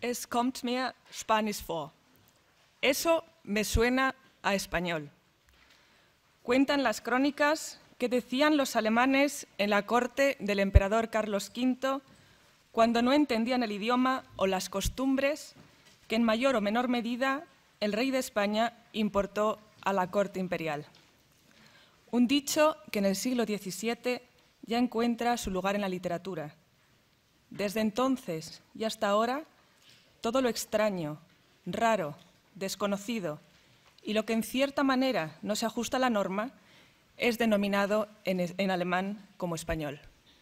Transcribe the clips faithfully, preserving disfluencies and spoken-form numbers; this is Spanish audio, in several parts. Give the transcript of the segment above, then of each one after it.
Es kommt mir Spanisch vor. Eso me suena a español. Cuentan las crónicas que decían los alemanes en la corte del emperador Carlos quinto cuando no entendían el idioma o las costumbres que en mayor o menor medida el rey de España importó a la corte imperial. Un dicho que en el siglo diecisiete ya encuentra su lugar en la literatura. Desde entonces y hasta ahora, todo lo extraño, raro, desconocido y lo que en cierta manera no se ajusta a la norma es denominado en, en alemán como español.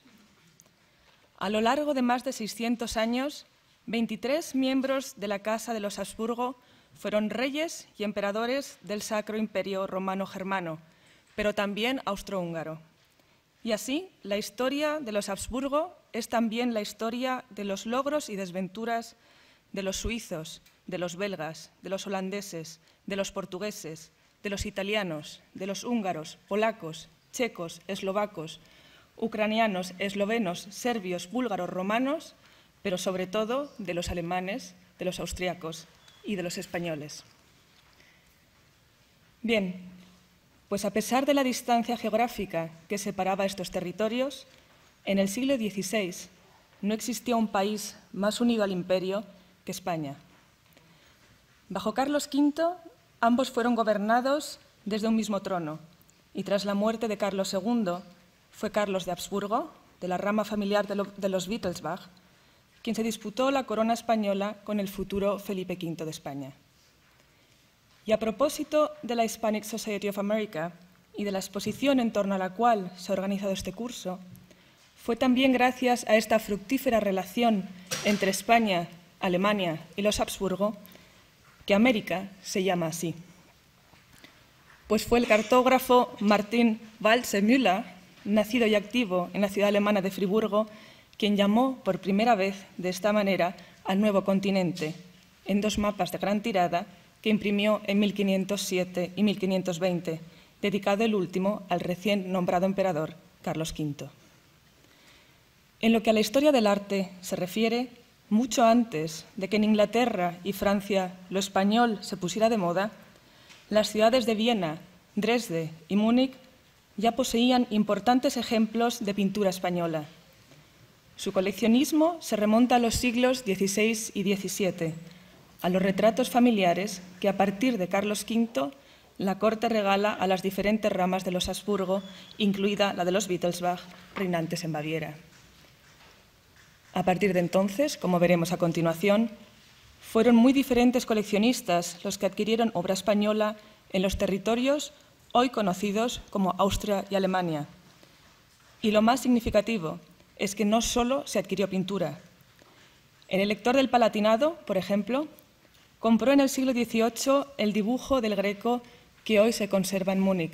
A lo largo de más de seiscientos años, veintitrés miembros de la Casa de los Habsburgo fueron reyes y emperadores del Sacro Imperio Romano-Germano, pero también austrohúngaro. Y así, la historia de los Habsburgo es también la historia de los logros y desventuras de los suizos, de los belgas, de los holandeses, de los portugueses, de los italianos, de los húngaros, polacos, checos, eslovacos, ucranianos, eslovenos, serbios, búlgaros, romanos, pero sobre todo de los alemanes, de los austriacos y de los españoles. Bien, pues a pesar de la distancia geográfica que separaba estos territorios, en el siglo dieciséis no existía un país más unido al imperio que España. Bajo Carlos quinto, ambos fueron gobernados desde un mismo trono y tras la muerte de Carlos segundo, fue Carlos de Habsburgo, de la rama familiar de, lo, de los Wittelsbach, quien se disputó la corona española con el futuro Felipe quinto de España. Y a propósito de la Hispanic Society of America y de la exposición en torno a la cual se ha organizado este curso, fue también gracias a esta fructífera relación entre España, Alemania y los Habsburgo que América se llama así. Pues fue el cartógrafo Martin Waldseemüller, nacido y activo en la ciudad alemana de Friburgo, quien llamó por primera vez de esta manera al nuevo continente, en dos mapas de gran tirada que imprimió en mil quinientos siete y mil quinientos veinte, dedicado el último al recién nombrado emperador Carlos quinto. En lo que a la historia del arte se refiere, mucho antes de que en Inglaterra y Francia lo español se pusiera de moda, las ciudades de Viena, Dresde y Múnich ya poseían importantes ejemplos de pintura española. Su coleccionismo se remonta a los siglos dieciséis y diecisiete, a los retratos familiares que a partir de Carlos quinto la corte regala a las diferentes ramas de los Habsburgo, incluida la de los Wittelsbach, reinantes en Baviera. A partir de entonces, como veremos a continuación, fueron muy diferentes coleccionistas los que adquirieron obra española en los territorios hoy conocidos como Austria y Alemania. Y lo más significativo es que no solo se adquirió pintura. El elector del Palatinado, por ejemplo, compró en el siglo dieciocho el dibujo del Greco que hoy se conserva en Múnich,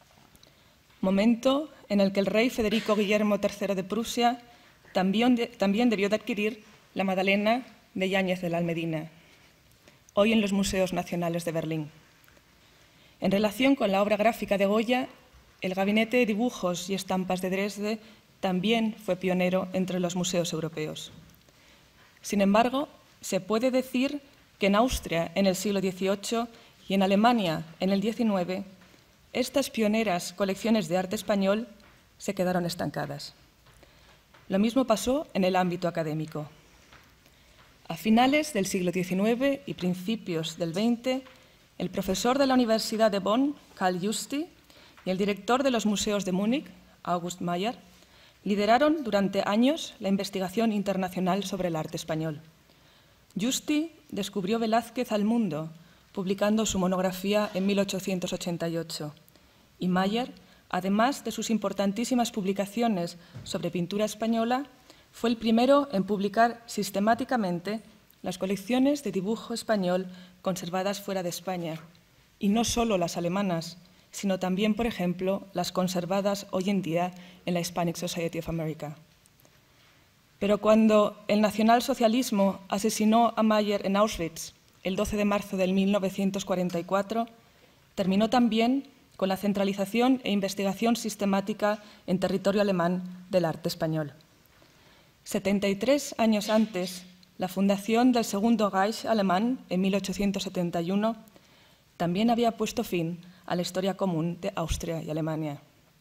momento en el que el rey Federico Guillermo tercero de Prusia también, de, también debió de adquirir la Madalena de Yáñez de la Almedina, hoy en los Museos Nacionales de Berlín. En relación con la obra gráfica de Goya, el Gabinete de Dibujos y Estampas de Dresde también fue pionero entre los museos europeos. Sin embargo, se puede decir que en Austria en el siglo dieciocho y en Alemania en el diecinueve, estas pioneras colecciones de arte español se quedaron estancadas. Lo mismo pasó en el ámbito académico. A finales del siglo diecinueve y principios del veinte, el profesor de la Universidad de Bonn, Karl Justi, y el director de los museos de Múnich, August Mayer, lideraron durante años la investigación internacional sobre el arte español. Justi descubrió Velázquez al mundo, publicando su monografía en mil ochocientos ochenta y ocho, y Mayer, además de sus importantísimas publicaciones sobre pintura española, fue el primero en publicar sistemáticamente las colecciones de dibujo español conservadas fuera de España, y no solo las alemanas, sino también, por ejemplo, las conservadas hoy en día en la Hispanic Society of America. Pero cuando el nacionalsocialismo asesinó a Mayer en Auschwitz el doce de marzo de mil novecientos cuarenta y cuatro, terminó también con la centralización e investigación sistemática en territorio alemán del arte español. setenta y tres años antes, la fundación del Segundo Reich alemán en mil ochocientos setenta y uno también había puesto fin a la historia común de Austria y Alemania.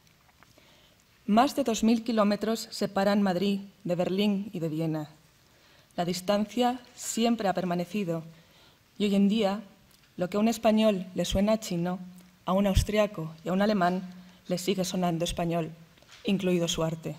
Más de dos mil kilómetros separan Madrid de Berlín y de Viena. La distancia siempre ha permanecido y hoy en día lo que a un español le suena chino, a un austriaco y a un alemán le sigue sonando español, incluido su arte.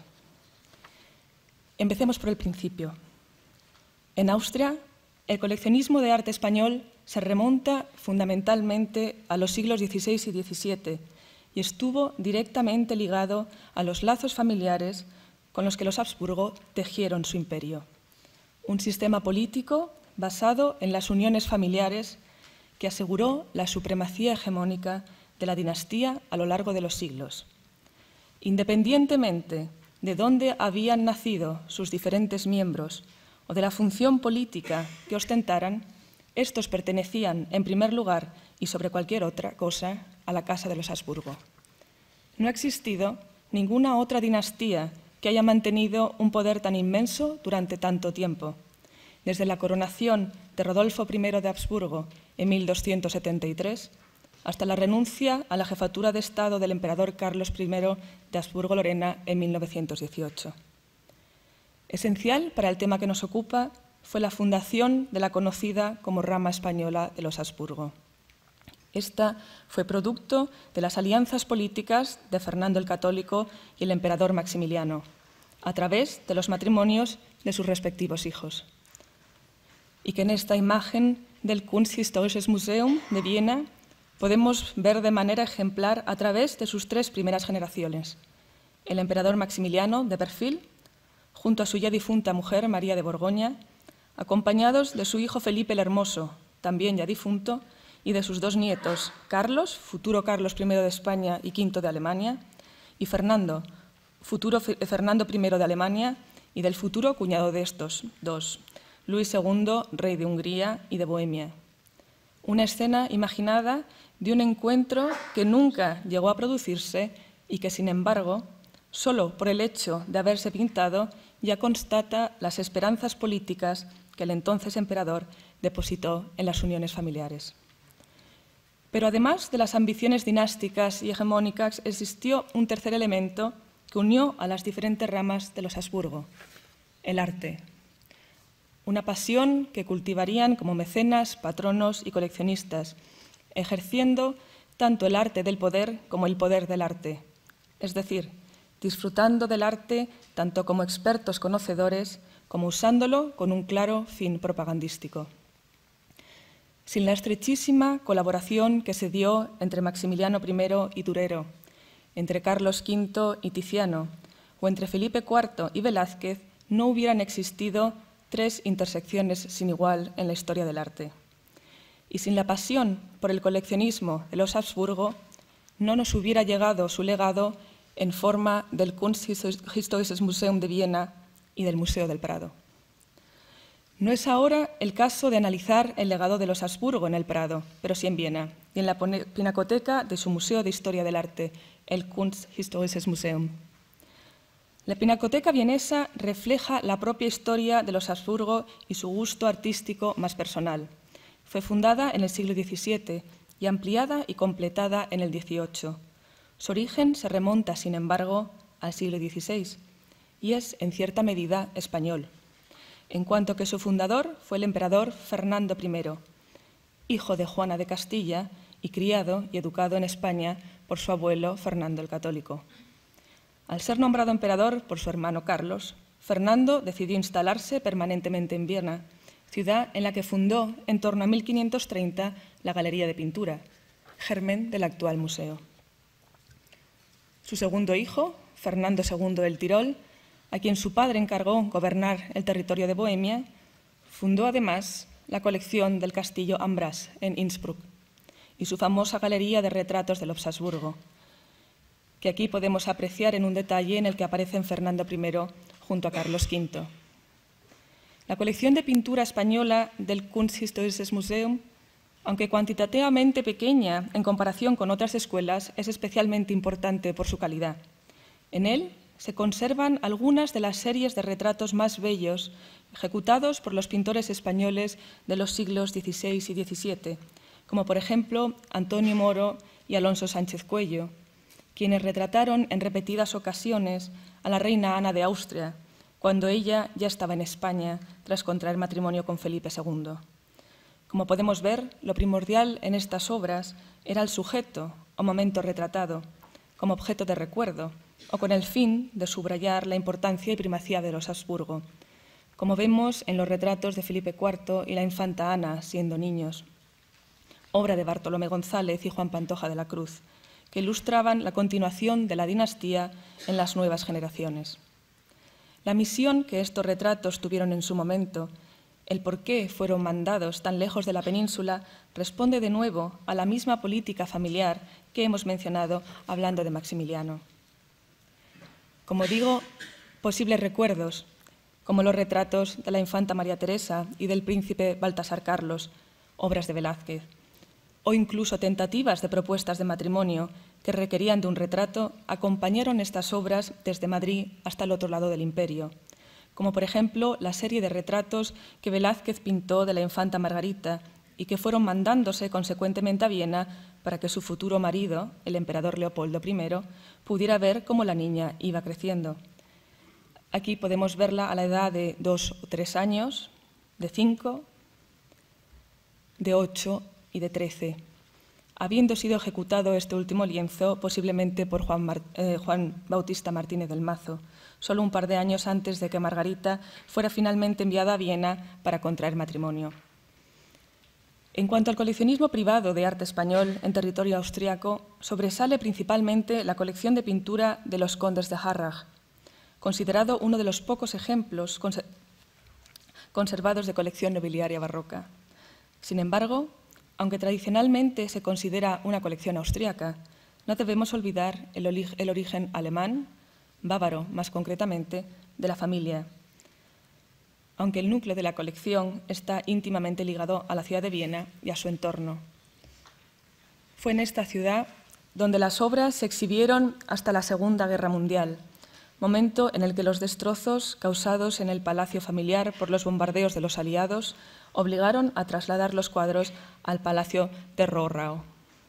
Empecemos por el principio. En Austria, el coleccionismo de arte español se remonta fundamentalmente a los siglos dieciséis y diecisiete y estuvo directamente ligado a los lazos familiares con los que los Habsburgo tejieron su imperio. Un sistema político basado en las uniones familiares que aseguró la supremacía hegemónica de la dinastía a lo largo de los siglos. Independientemente de dónde habían nacido sus diferentes miembros o de la función política que ostentaran, estos pertenecían, en primer lugar y sobre cualquier otra cosa, a la Casa de los Habsburgo. No ha existido ninguna otra dinastía que haya mantenido un poder tan inmenso durante tanto tiempo. Desde la coronación de Rodolfo primero de Habsburgo en mil doscientos setenta y tres hasta la renuncia a la jefatura de Estado del emperador Carlos primero de Habsburgo-Lorena en mil novecientos dieciocho. Esencial para el tema que nos ocupa fue la fundación de la conocida como rama española de los Habsburgo. Esta fue producto de las alianzas políticas de Fernando el Católico y el emperador Maximiliano, a través de los matrimonios de sus respectivos hijos. Y que en esta imagen del Kunsthistorisches Museum de Viena podemos ver de manera ejemplar a través de sus tres primeras generaciones. El emperador Maximiliano, de perfil, junto a su ya difunta mujer, María de Borgoña, acompañados de su hijo Felipe el Hermoso, también ya difunto, y de sus dos nietos, Carlos, futuro Carlos primero de España y quinto de Alemania, y Fernando, futuro Fernando primero de Alemania y del futuro cuñado de estos dos, Luis segundo, rey de Hungría y de Bohemia. Una escena imaginada de un encuentro que nunca llegó a producirse y que, sin embargo, solo por el hecho de haberse pintado ya constata las esperanzas políticas que el entonces emperador depositó en las uniones familiares. Pero además de las ambiciones dinásticas y hegemónicas, existió un tercer elemento que unió a las diferentes ramas de los Habsburgo: el arte. Una pasión que cultivarían como mecenas, patronos y coleccionistas, ejerciendo tanto el arte del poder como el poder del arte, es decir, disfrutando del arte tanto como expertos conocedores como usándolo con un claro fin propagandístico. Sin la estrechísima colaboración que se dio entre Maximiliano primero y Durero, entre Carlos quinto y Tiziano, o entre Felipe cuarto y Velázquez, no hubieran existido tres intersecciones sin igual en la historia del arte. Y sin la pasión por el coleccionismo de los Habsburgo, no nos hubiera llegado su legado en forma del Kunsthistorisches Museum de Viena y del Museo del Prado. No es ahora el caso de analizar el legado de los Habsburgo en el Prado, pero sí en Viena, y en la pinacoteca de su Museo de Historia del Arte, el Kunsthistorisches Museum. La pinacoteca vienesa refleja la propia historia de los Habsburgo y su gusto artístico más personal. Fue fundada en el siglo diecisiete y ampliada y completada en el dieciocho. Su origen se remonta, sin embargo, al siglo dieciséis y es, en cierta medida, español, en cuanto que su fundador fue el emperador Fernando primero, hijo de Juana de Castilla y criado y educado en España por su abuelo Fernando el Católico. Al ser nombrado emperador por su hermano Carlos, Fernando decidió instalarse permanentemente en Viena, ciudad en la que fundó en torno a mil quinientos treinta la Galería de Pintura, germen del actual museo. Su segundo hijo, Fernando segundo del Tirol, a quien su padre encargó gobernar el territorio de Bohemia, fundó además la colección del castillo Ambras en Innsbruck y su famosa galería de retratos de los Habsburgo, que aquí podemos apreciar en un detalle en el que aparecen Fernando primero junto a Carlos quinto. La colección de pintura española del Kunsthistorisches Museum, aunque cuantitativamente pequeña en comparación con otras escuelas, es especialmente importante por su calidad. En él se conservan algunas de las series de retratos más bellos ejecutados por los pintores españoles de los siglos dieciséis y diecisiete, como por ejemplo Antonio Moro y Alonso Sánchez Cuello, quienes retrataron en repetidas ocasiones a la reina Ana de Austria, cuando ella ya estaba en España tras contraer matrimonio con Felipe segundo. Como podemos ver, lo primordial en estas obras era el sujeto o momento retratado, como objeto de recuerdo, o con el fin de subrayar la importancia y primacía de los Habsburgo, como vemos en los retratos de Felipe cuarto y la infanta Ana siendo niños, obra de Bartolomé González y Juan Pantoja de la Cruz, que ilustraban la continuación de la dinastía en las nuevas generaciones. La misión que estos retratos tuvieron en su momento, el por qué fueron mandados tan lejos de la península, responde de nuevo a la misma política familiar que hemos mencionado hablando de Maximiliano. Como digo, posibles recuerdos, como los retratos de la infanta María Teresa y del príncipe Baltasar Carlos, obras de Velázquez, o incluso tentativas de propuestas de matrimonio que requerían de un retrato, acompañaron estas obras desde Madrid hasta el otro lado del imperio, como por ejemplo la serie de retratos que Velázquez pintó de la infanta Margarita y que fueron mandándose consecuentemente a Viena para que su futuro marido, el emperador Leopoldo primero, pudiera ver cómo la niña iba creciendo. Aquí podemos verla a la edad de dos o tres años, de cinco, de ocho y de trece, habiendo sido ejecutado este último lienzo posiblemente por Juan, Mar eh, Juan Bautista Martínez del Mazo, solo un par de años antes de que Margarita fuera finalmente enviada a Viena para contraer matrimonio. En cuanto al coleccionismo privado de arte español en territorio austriaco, sobresale principalmente la colección de pintura de los condes de Harrach, considerado uno de los pocos ejemplos conservados de colección nobiliaria barroca. Sin embargo, aunque tradicionalmente se considera una colección austriaca, no debemos olvidar el, el origen alemán, bávaro más concretamente, de la familia, aunque el núcleo de la colección está íntimamente ligado a la ciudad de Viena y a su entorno. Fue en esta ciudad donde las obras se exhibieron hasta la Segunda Guerra Mundial, momento en el que los destrozos causados en el palacio familiar por los bombardeos de los aliados obligaron a trasladar los cuadros al Palacio de Rohrau.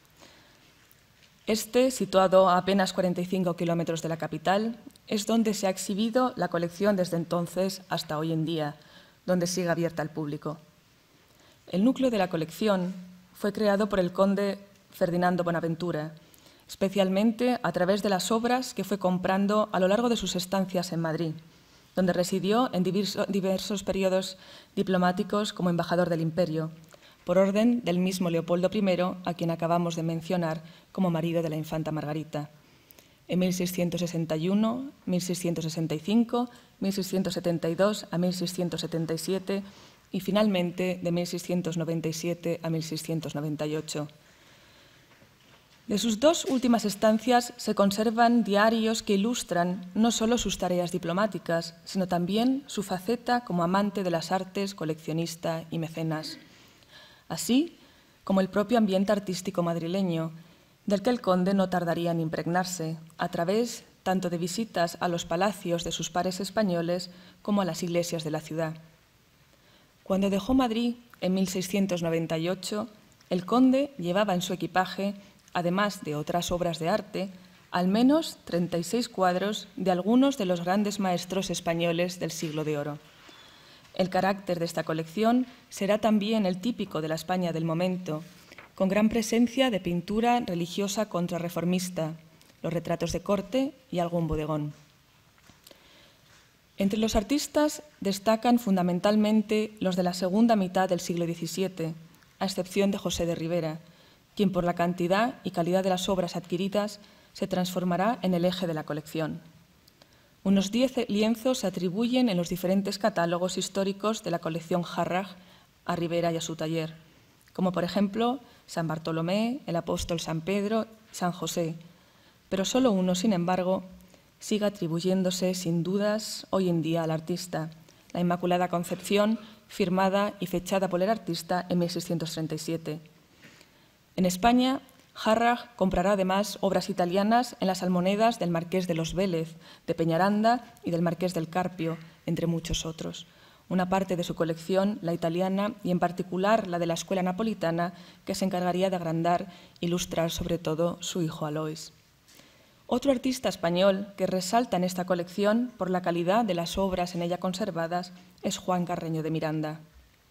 Este, situado a apenas cuarenta y cinco kilómetros de la capital, es donde se ha exhibido la colección desde entonces hasta hoy en día, donde sigue abierta al público. El núcleo de la colección fue creado por el conde Ferdinando Bonaventura, especialmente a través de las obras que fue comprando a lo largo de sus estancias en Madrid, donde residió en diverso, diversos periodos diplomáticos como embajador del imperio, por orden del mismo Leopoldo primero, a quien acabamos de mencionar como marido de la infanta Margarita, en mil seiscientos sesenta y uno, mil seiscientos sesenta y cinco, mil seiscientos setenta y dos a mil seiscientos setenta y siete y finalmente de mil seiscientos noventa y siete a mil seiscientos noventa y ocho. De sus dos últimas estancias se conservan diarios que ilustran no solo sus tareas diplomáticas, sino también su faceta como amante de las artes, coleccionista y mecenas, así como el propio ambiente artístico madrileño, del que el conde no tardaría en impregnarse, a través tanto de visitas a los palacios de sus pares españoles como a las iglesias de la ciudad. Cuando dejó Madrid en mil seiscientos noventa y ocho, el conde llevaba en su equipaje, además de otras obras de arte, al menos treinta y seis cuadros de algunos de los grandes maestros españoles del siglo de oro. El carácter de esta colección será también el típico de la España del momento, con gran presencia de pintura religiosa contrarreformista, los retratos de corte y algún bodegón. Entre los artistas destacan fundamentalmente los de la segunda mitad del siglo diecisiete, a excepción de José de Rivera, quien por la cantidad y calidad de las obras adquiridas se transformará en el eje de la colección. Unos diez lienzos se atribuyen en los diferentes catálogos históricos de la colección Harrach a Rivera y a su taller, como por ejemplo San Bartolomé, el apóstol San Pedro, San José, pero solo uno, sin embargo, sigue atribuyéndose sin dudas hoy en día al artista, la Inmaculada Concepción, firmada y fechada por el artista en mil seiscientos treinta y siete. En España, Harrach comprará además obras italianas en las almonedas del Marqués de los Vélez, de Peñaranda y del Marqués del Carpio, entre muchos otros. Una parte de su colección, la italiana, y en particular la de la escuela napolitana, que se encargaría de agrandar e ilustrar sobre todo su hijo Alois. Otro artista español que resalta en esta colección por la calidad de las obras en ella conservadas es Juan Carreño de Miranda.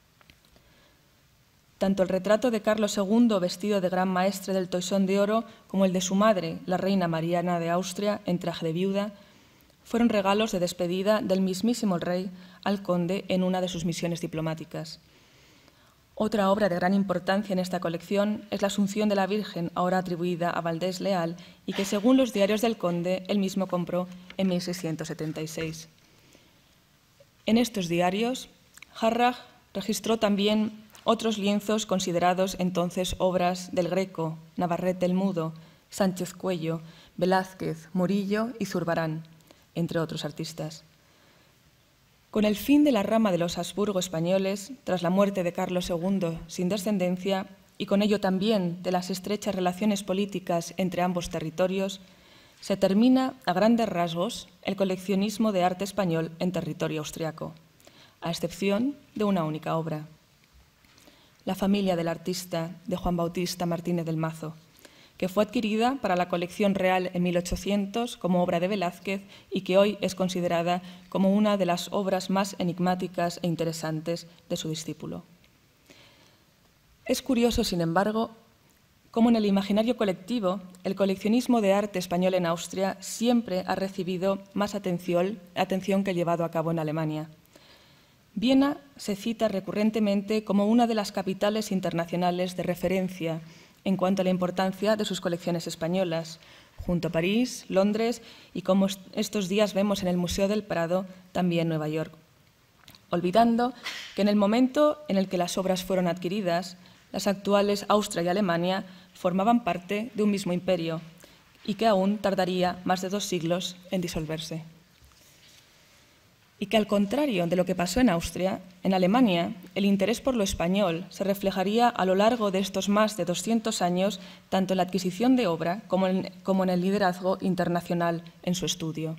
Tanto el retrato de Carlos segundo vestido de gran maestre del Toisón de Oro como el de su madre, la reina Mariana de Austria, en traje de viuda, fueron regalos de despedida del mismísimo rey al conde en una de sus misiones diplomáticas. Otra obra de gran importancia en esta colección es la Asunción de la Virgen, ahora atribuida a Valdés Leal y que, según los diarios del conde, él mismo compró en mil seiscientos setenta y seis. En estos diarios, Harrach registró también otros lienzos considerados entonces obras del Greco, Navarrete el Mudo, Sánchez Cuello, Velázquez, Murillo y Zurbarán, entre otros artistas. Con el fin de la rama de los Habsburgo españoles, tras la muerte de Carlos segundo sin descendencia, y con ello también de las estrechas relaciones políticas entre ambos territorios, se termina a grandes rasgos el coleccionismo de arte español en territorio austriaco, a excepción de una única obra. La familia del artista de Juan Bautista Martínez del Mazo, que fue adquirida para la colección real en mil ochocientos como obra de Velázquez y que hoy es considerada como una de las obras más enigmáticas e interesantes de su discípulo. Es curioso, sin embargo, cómo en el imaginario colectivo el coleccionismo de arte español en Austria siempre ha recibido más atención, atención que el llevado a cabo en Alemania. Viena se cita recurrentemente como una de las capitales internacionales de referencia en cuanto a la importancia de sus colecciones españolas, junto a París, Londres y, como estos días vemos en el Museo del Prado, también Nueva York. Olvidando que en el momento en el que las obras fueron adquiridas, las actuales Austria y Alemania formaban parte de un mismo imperio y que aún tardaría más de dos siglos en disolverse. Y que, al contrario de lo que pasó en Austria, en Alemania el interés por lo español se reflejaría a lo largo de estos más de doscientos años tanto en la adquisición de obra como en, como en el liderazgo internacional en su estudio.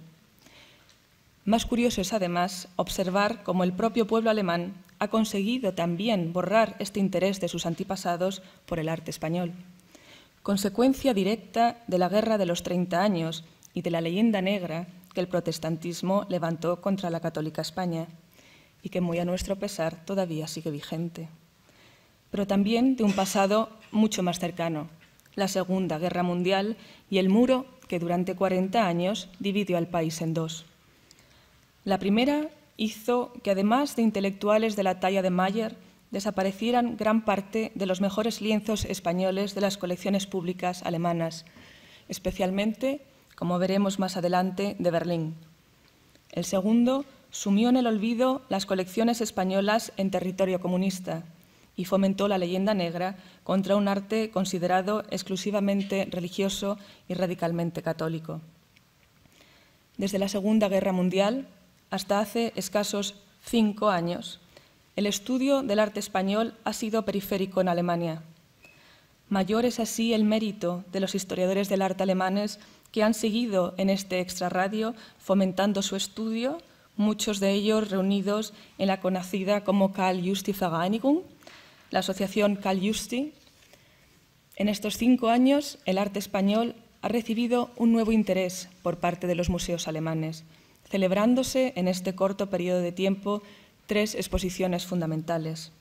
Más curioso es, además, observar cómo el propio pueblo alemán ha conseguido también borrar este interés de sus antepasados por el arte español, consecuencia directa de la Guerra de los Treinta Años y de la leyenda negra que el protestantismo levantó contra la católica España y que, muy a nuestro pesar, todavía sigue vigente. Pero también de un pasado mucho más cercano, la Segunda Guerra Mundial y el muro que durante cuarenta años dividió al país en dos. La primera hizo que, además de intelectuales de la talla de Mayer, desaparecieran gran parte de los mejores lienzos españoles de las colecciones públicas alemanas, especialmente, como veremos más adelante, de Berlín. El segundo sumió en el olvido las colecciones españolas en territorio comunista y fomentó la leyenda negra contra un arte considerado exclusivamente religioso y radicalmente católico. Desde la Segunda Guerra Mundial hasta hace escasos cinco años, el estudio del arte español ha sido periférico en Alemania. Mayor es así el mérito de los historiadores del arte alemanes que han seguido en este extrarradio fomentando su estudio, muchos de ellos reunidos en la conocida como Karl-Justi-Vereinigung, la asociación Karl Justi. En estos cinco años, el arte español ha recibido un nuevo interés por parte de los museos alemanes, celebrándose en este corto periodo de tiempo tres exposiciones fundamentales.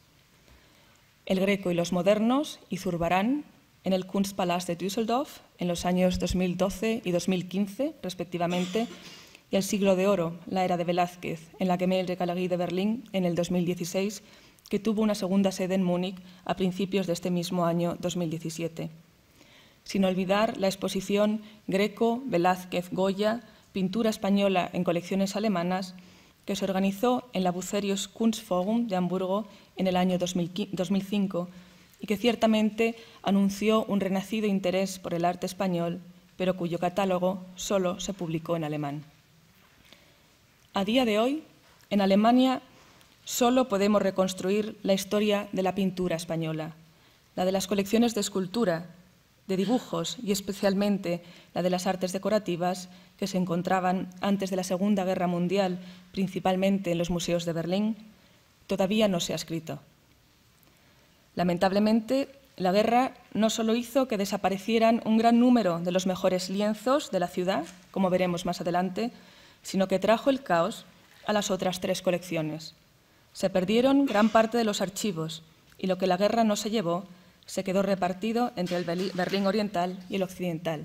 El Greco y los modernos y Zurbarán en el Kunstpalast de Düsseldorf en los años dos mil doce y dos mil quince, respectivamente, y el Siglo de Oro, la era de Velázquez, en la Gemäldegalerie de Berlín en el dos mil dieciséis, que tuvo una segunda sede en Múnich a principios de este mismo año dos mil diecisiete. Sin olvidar la exposición Greco, Velázquez, Goya, pintura española en colecciones alemanas, que se organizó en la Bucerius Kunstforum de Hamburgo en el año dos mil cinco y que ciertamente anunció un renacido interés por el arte español, pero cuyo catálogo solo se publicó en alemán. A día de hoy, en Alemania solo podemos reconstruir la historia de la pintura española, la de las colecciones de escultura, de dibujos y especialmente la de las artes decorativas que se encontraban antes de la Segunda Guerra Mundial, principalmente en los museos de Berlín, todavía no se ha escrito. Lamentablemente, la guerra no solo hizo que desaparecieran un gran número de los mejores lienzos de la ciudad, como veremos más adelante, sino que trajo el caos a las otras tres colecciones. Se perdieron gran parte de los archivos y lo que la guerra no se llevó se quedó repartido entre el Berlín oriental y el occidental.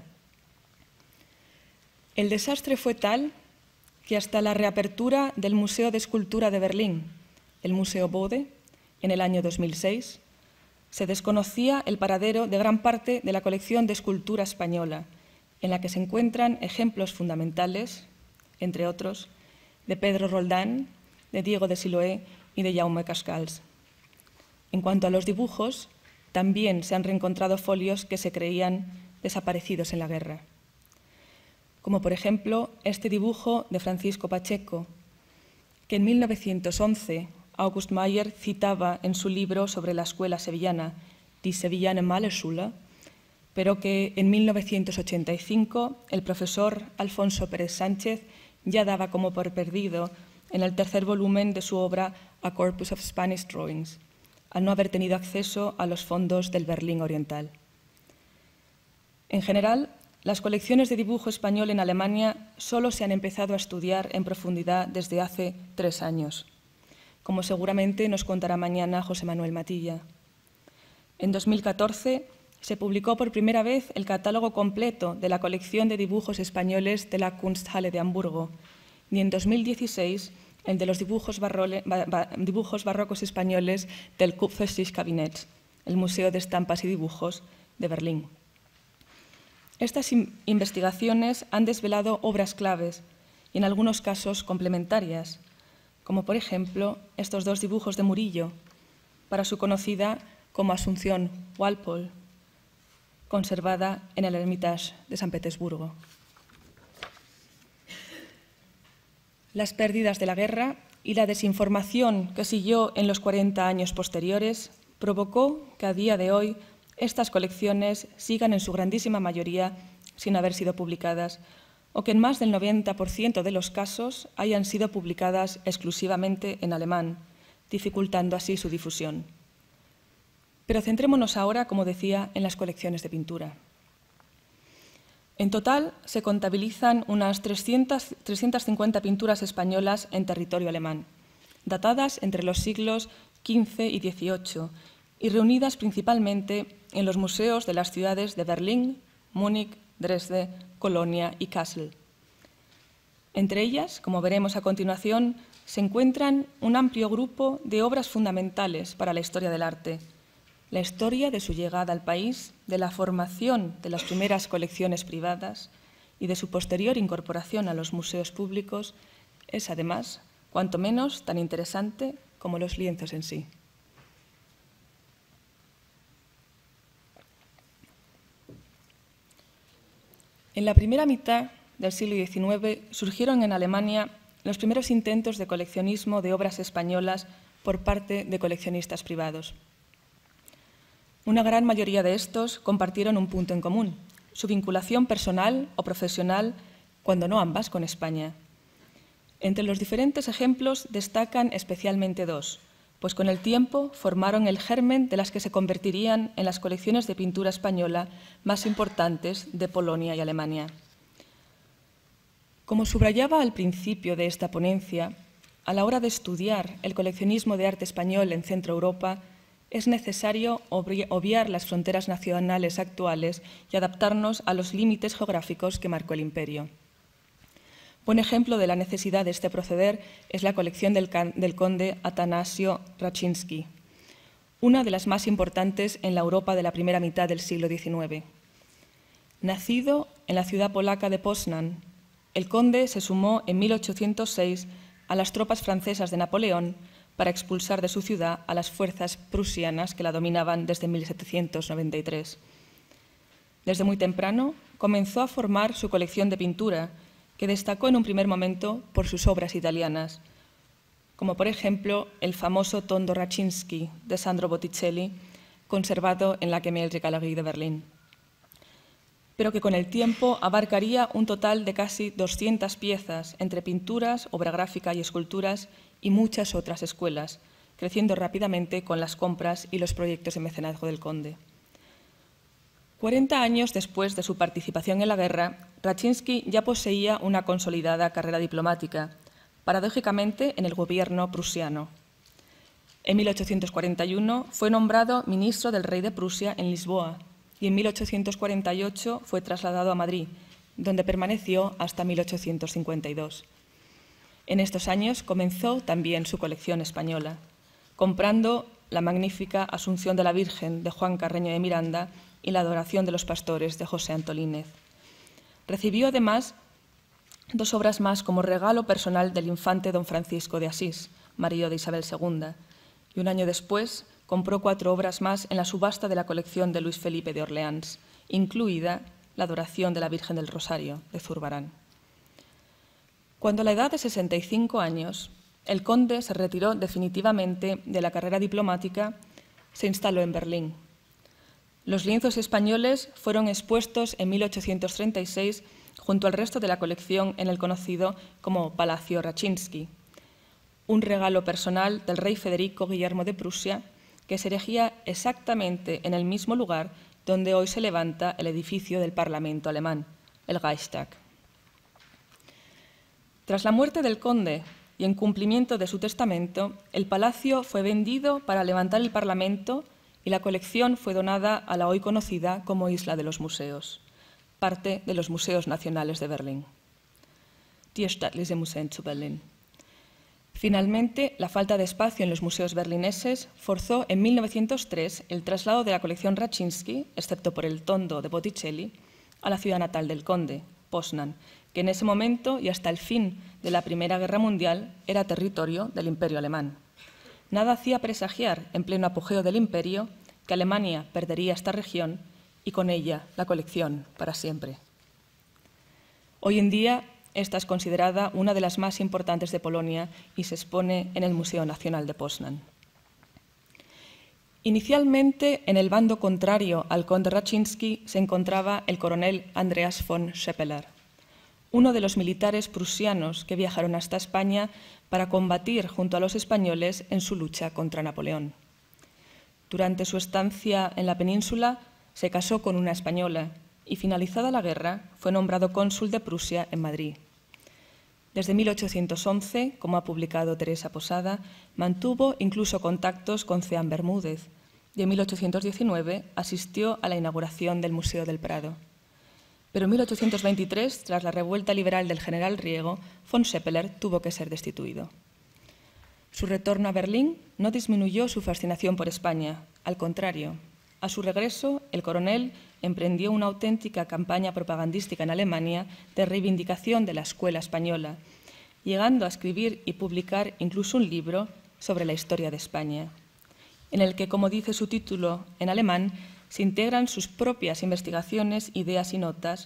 El desastre fue tal que hasta la reapertura del Museo de Escultura de Berlín, el Museo Bode, en el año dos mil seis, se desconocía el paradero de gran parte de la colección de escultura española, en la que se encuentran ejemplos fundamentales, entre otros, de Pedro Roldán, de Diego de Siloé y de Jaume Cascals. En cuanto a los dibujos, también se han reencontrado folios que se creían desaparecidos en la guerra, como por ejemplo este dibujo de Francisco Pacheco, que en mil novecientos once August Mayer citaba en su libro sobre la escuela sevillana, Die Sevillane Malerschule, pero que en mil novecientos ochenta y cinco el profesor Alfonso Pérez Sánchez ya daba como por perdido en el tercer volumen de su obra A Corpus of Spanish Drawings, al no haber tenido acceso a los fondos del Berlín Oriental. En general, las colecciones de dibujo español en Alemania solo se han empezado a estudiar en profundidad desde hace tres años, como seguramente nos contará mañana José Manuel Matilla. En dos mil catorce se publicó por primera vez el catálogo completo de la colección de dibujos españoles de la Kunsthalle de Hamburgo y en dos mil dieciséis el de los dibujos, barrole, ba, ba, dibujos barrocos españoles del Kupferstichkabinett, el Museo de Estampas y Dibujos de Berlín. Estas investigaciones han desvelado obras claves y en algunos casos complementarias, como por ejemplo estos dos dibujos de Murillo, para su conocida como Asunción Walpole, conservada en el Hermitage de San Petersburgo. Las pérdidas de la guerra y la desinformación que siguió en los cuarenta años posteriores provocó que a día de hoy estas colecciones sigan en su grandísima mayoría sin haber sido publicadas o que en más del noventa por ciento de los casos hayan sido publicadas exclusivamente en alemán, dificultando así su difusión. Pero centrémonos ahora, como decía, en las colecciones de pintura. En total, se contabilizan unas trescientas, trescientas cincuenta pinturas españolas en territorio alemán, datadas entre los siglos quince y dieciocho y reunidas principalmente en los museos de las ciudades de Berlín, Múnich, Dresde, Colonia y Kassel. Entre ellas, como veremos a continuación, se encuentran un amplio grupo de obras fundamentales para la historia del arte, la historia de su llegada al país, de la formación de las primeras colecciones privadas y de su posterior incorporación a los museos públicos, es además, cuanto menos, tan interesante como los lienzos en sí. En la primera mitad del siglo diecinueve surgieron en Alemania los primeros intentos de coleccionismo de obras españolas por parte de coleccionistas privados. Una gran mayoría de estos compartieron un punto en común, su vinculación personal o profesional, cuando no ambas, con España. Entre los diferentes ejemplos destacan especialmente dos, pues con el tiempo formaron el germen de las que se convertirían en las colecciones de pintura española más importantes de Polonia y Alemania. Como subrayaba al principio de esta ponencia, a la hora de estudiar el coleccionismo de arte español en Centro Europa, es necesario obviar las fronteras nacionales actuales y adaptarnos a los límites geográficos que marcó el imperio. Buen ejemplo de la necesidad de este proceder es la colección del, del conde Atanasio Raczynski, una de las más importantes en la Europa de la primera mitad del siglo diecinueve. Nacido en la ciudad polaca de Poznań, el conde se sumó en mil ochocientos seis a las tropas francesas de Napoleón para expulsar de su ciudad a las fuerzas prusianas que la dominaban desde mil setecientos noventa y tres. Desde muy temprano comenzó a formar su colección de pintura, que destacó en un primer momento por sus obras italianas, como por ejemplo el famoso Tondo Raczynski de Sandro Botticelli, conservado en la Gemäldegalerie de Berlín. pero que con el tiempo abarcaría un total de casi doscientas piezas entre pinturas, obra gráfica y esculturas y muchas otras escuelas, creciendo rápidamente con las compras y los proyectos de mecenazgo del conde. Cuarenta años después de su participación en la guerra, Raczynski ya poseía una consolidada carrera diplomática, paradójicamente en el gobierno prusiano. En mil ochocientos cuarenta y uno fue nombrado ministro del rey de Prusia en Lisboa y en mil ochocientos cuarenta y ocho fue trasladado a Madrid, donde permaneció hasta mil ochocientos cincuenta y dos. En estos años comenzó también su colección española, comprando la magnífica Asunción de la Virgen de Juan Carreño de Miranda y la Adoración de los Pastores de José Antolínez. Recibió además dos obras más como regalo personal del infante don Francisco de Asís, marido de Isabel segunda, y un año después compró cuatro obras más en la subasta de la colección de Luis Felipe de Orleans, incluida la Adoración de la Virgen del Rosario de Zurbarán. Cuando a la edad de sesenta y cinco años, el conde se retiró definitivamente de la carrera diplomática, se instaló en Berlín. Los lienzos españoles fueron expuestos en mil ochocientos treinta y seis junto al resto de la colección en el conocido como Palacio Raczynski, un regalo personal del rey Federico Guillermo de Prusia que se erigía exactamente en el mismo lugar donde hoy se levanta el edificio del Parlamento alemán, el Reichstag. Tras la muerte del conde y en cumplimiento de su testamento, el palacio fue vendido para levantar el Parlamento y la colección fue donada a la hoy conocida como Isla de los Museos, parte de los Museos Nacionales de Berlín. Die Staatliche Museen zu Berlin. Finalmente, la falta de espacio en los museos berlineses forzó en mil novecientos tres el traslado de la colección Raczynski, excepto por el Tondo de Botticelli, a la ciudad natal del conde, Poznan, que en ese momento y hasta el fin de la Primera Guerra Mundial era territorio del Imperio alemán. Nada hacía presagiar, en pleno apogeo del imperio, que Alemania perdería esta región y con ella la colección para siempre. Hoy en día, esta es considerada una de las más importantes de Polonia y se expone en el Museo Nacional de Poznan. Inicialmente, en el bando contrario al conde Raczynski se encontraba el coronel Andreas von Scheppeler, uno de los militares prusianos que viajaron hasta España para combatir junto a los españoles en su lucha contra Napoleón. Durante su estancia en la península, se casó con una española y, finalizada la guerra, fue nombrado cónsul de Prusia en Madrid. Desde mil ochocientos once, como ha publicado Teresa Posada, mantuvo incluso contactos con Ceán Bermúdez y en mil ochocientos diecinueve asistió a la inauguración del Museo del Prado. Pero en mil ochocientos veintitrés, tras la revuelta liberal del general Riego, von Scheppeler tuvo que ser destituido. Su retorno a Berlín no disminuyó su fascinación por España, al contrario. A su regreso, el coronel emprendió una auténtica campaña propagandística en Alemania de reivindicación de la escuela española, llegando a escribir y publicar incluso un libro sobre la historia de España, en el que, como dice su título en alemán, se integran sus propias investigaciones, ideas y notas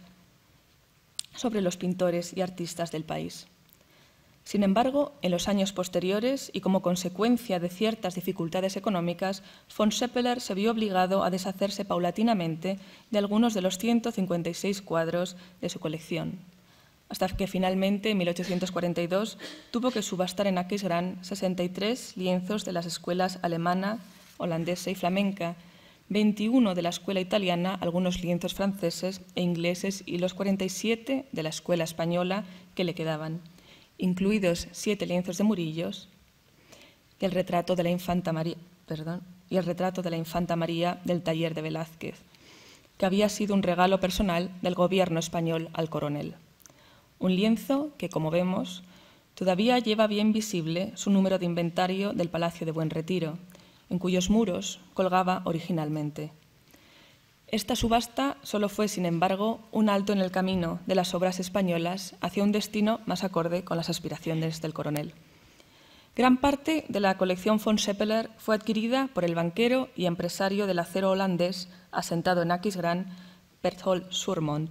sobre los pintores y artistas del país. Sin embargo, en los años posteriores y como consecuencia de ciertas dificultades económicas, von Scheppeler se vio obligado a deshacerse paulatinamente de algunos de los ciento cincuenta y seis cuadros de su colección, hasta que finalmente, en mil ochocientos cuarenta y dos, tuvo que subastar en Aquisgrán sesenta y tres lienzos de las escuelas alemana, holandesa y flamenca, veintiuno de la escuela italiana, algunos lienzos franceses e ingleses y los cuarenta y siete de la escuela española que le quedaban, incluidos siete lienzos de Murillos y el retrato de la Infanta María, perdón, y el retrato de la Infanta María del taller de Velázquez, que había sido un regalo personal del gobierno español al coronel. Un lienzo que, como vemos, todavía lleva bien visible su número de inventario del Palacio de Buen Retiro, en cuyos muros colgaba originalmente. Esta subasta solo fue, sin embargo, un alto en el camino de las obras españolas hacia un destino más acorde con las aspiraciones del coronel. Gran parte de la colección von Scheppeler fue adquirida por el banquero y empresario del acero holandés asentado en Aquisgrán, Berthold Surmont.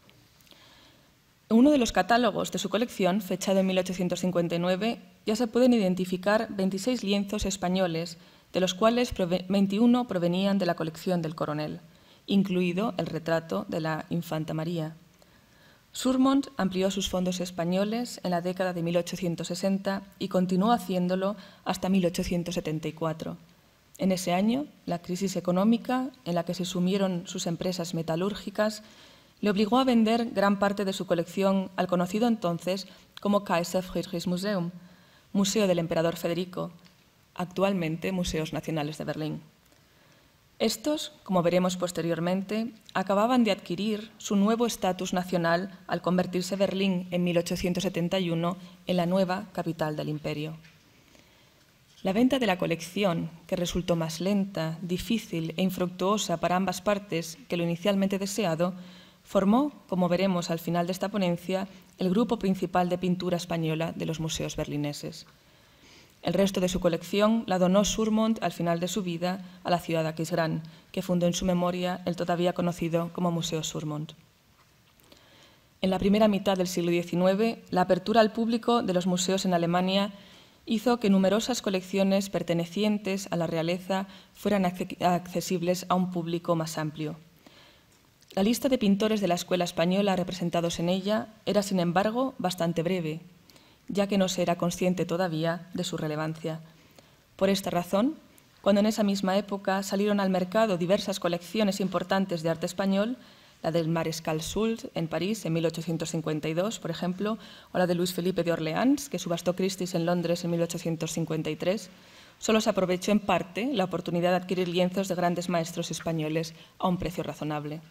En uno de los catálogos de su colección, fechado en mil ochocientos cincuenta y nueve, ya se pueden identificar veintiséis lienzos españoles, de los cuales veintiuno provenían de la colección del coronel, incluido el retrato de la Infanta María. Surmont amplió sus fondos españoles en la década de mil ochocientos sesenta y continuó haciéndolo hasta mil ochocientos setenta y cuatro. En ese año, la crisis económica en la que se sumieron sus empresas metalúrgicas le obligó a vender gran parte de su colección al conocido entonces como Kaiser Friedrich Museum, Museo del Emperador Federico, actualmente Museos Nacionales de Berlín. Estos, como veremos posteriormente, acababan de adquirir su nuevo estatus nacional al convertirse Berlín en mil ochocientos setenta y uno en la nueva capital del imperio. La venta de la colección, que resultó más lenta, difícil e infructuosa para ambas partes que lo inicialmente deseado, formó, como veremos al final de esta ponencia, el grupo principal de pintura española de los museos berlineses. El resto de su colección la donó Surmont al final de su vida a la ciudad de Aquisgrán, que fundó en su memoria el todavía conocido como Museo Surmont. En la primera mitad del siglo diecinueve, la apertura al público de los museos en Alemania hizo que numerosas colecciones pertenecientes a la realeza fueran accesibles a un público más amplio. La lista de pintores de la escuela española representados en ella era, sin embargo, bastante breve, ya que no se era consciente todavía de su relevancia. Por esta razón, cuando en esa misma época salieron al mercado diversas colecciones importantes de arte español, la del Marescal Soult en París en mil ochocientos cincuenta y dos, por ejemplo, o la de Luis Felipe de Orleans, que subastó Christie's en Londres en mil ochocientos cincuenta y tres, solo se aprovechó en parte la oportunidad de adquirir lienzos de grandes maestros españoles a un precio razonable.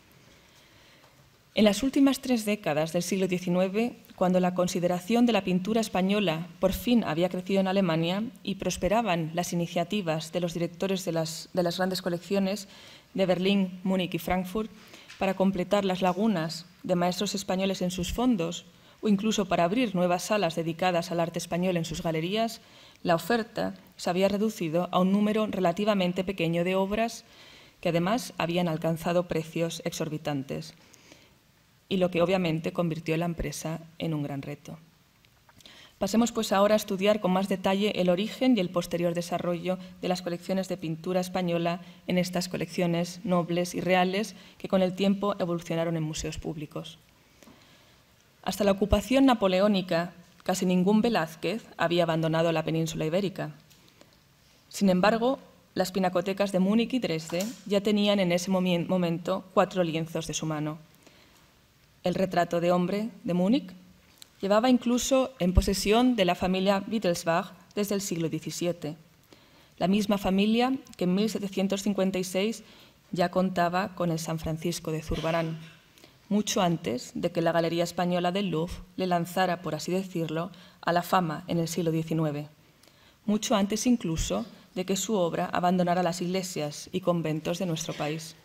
En las últimas tres décadas del siglo diecinueve, cuando la consideración de la pintura española por fin había crecido en Alemania y prosperaban las iniciativas de los directores de las, de las grandes colecciones de Berlín, Múnich y Frankfurt para completar las lagunas de maestros españoles en sus fondos o incluso para abrir nuevas salas dedicadas al arte español en sus galerías, la oferta se había reducido a un número relativamente pequeño de obras que además habían alcanzado precios exorbitantes, y lo que obviamente convirtió la empresa en un gran reto. Pasemos pues ahora a estudiar con más detalle el origen y el posterior desarrollo de las colecciones de pintura española en estas colecciones nobles y reales que con el tiempo evolucionaron en museos públicos. Hasta la ocupación napoleónica, casi ningún Velázquez había abandonado la península ibérica. Sin embargo, las pinacotecas de Múnich y Dresde ya tenían en ese momento cuatro lienzos de su mano. El retrato de hombre de Múnich llevaba incluso en posesión de la familia Wittelsbach desde el siglo diecisiete, la misma familia que en mil setecientos cincuenta y seis ya contaba con el San Francisco de Zurbarán, mucho antes de que la Galería Española del Louvre le lanzara, por así decirlo, a la fama en el siglo diecinueve, mucho antes incluso de que su obra abandonara las iglesias y conventos de nuestro país.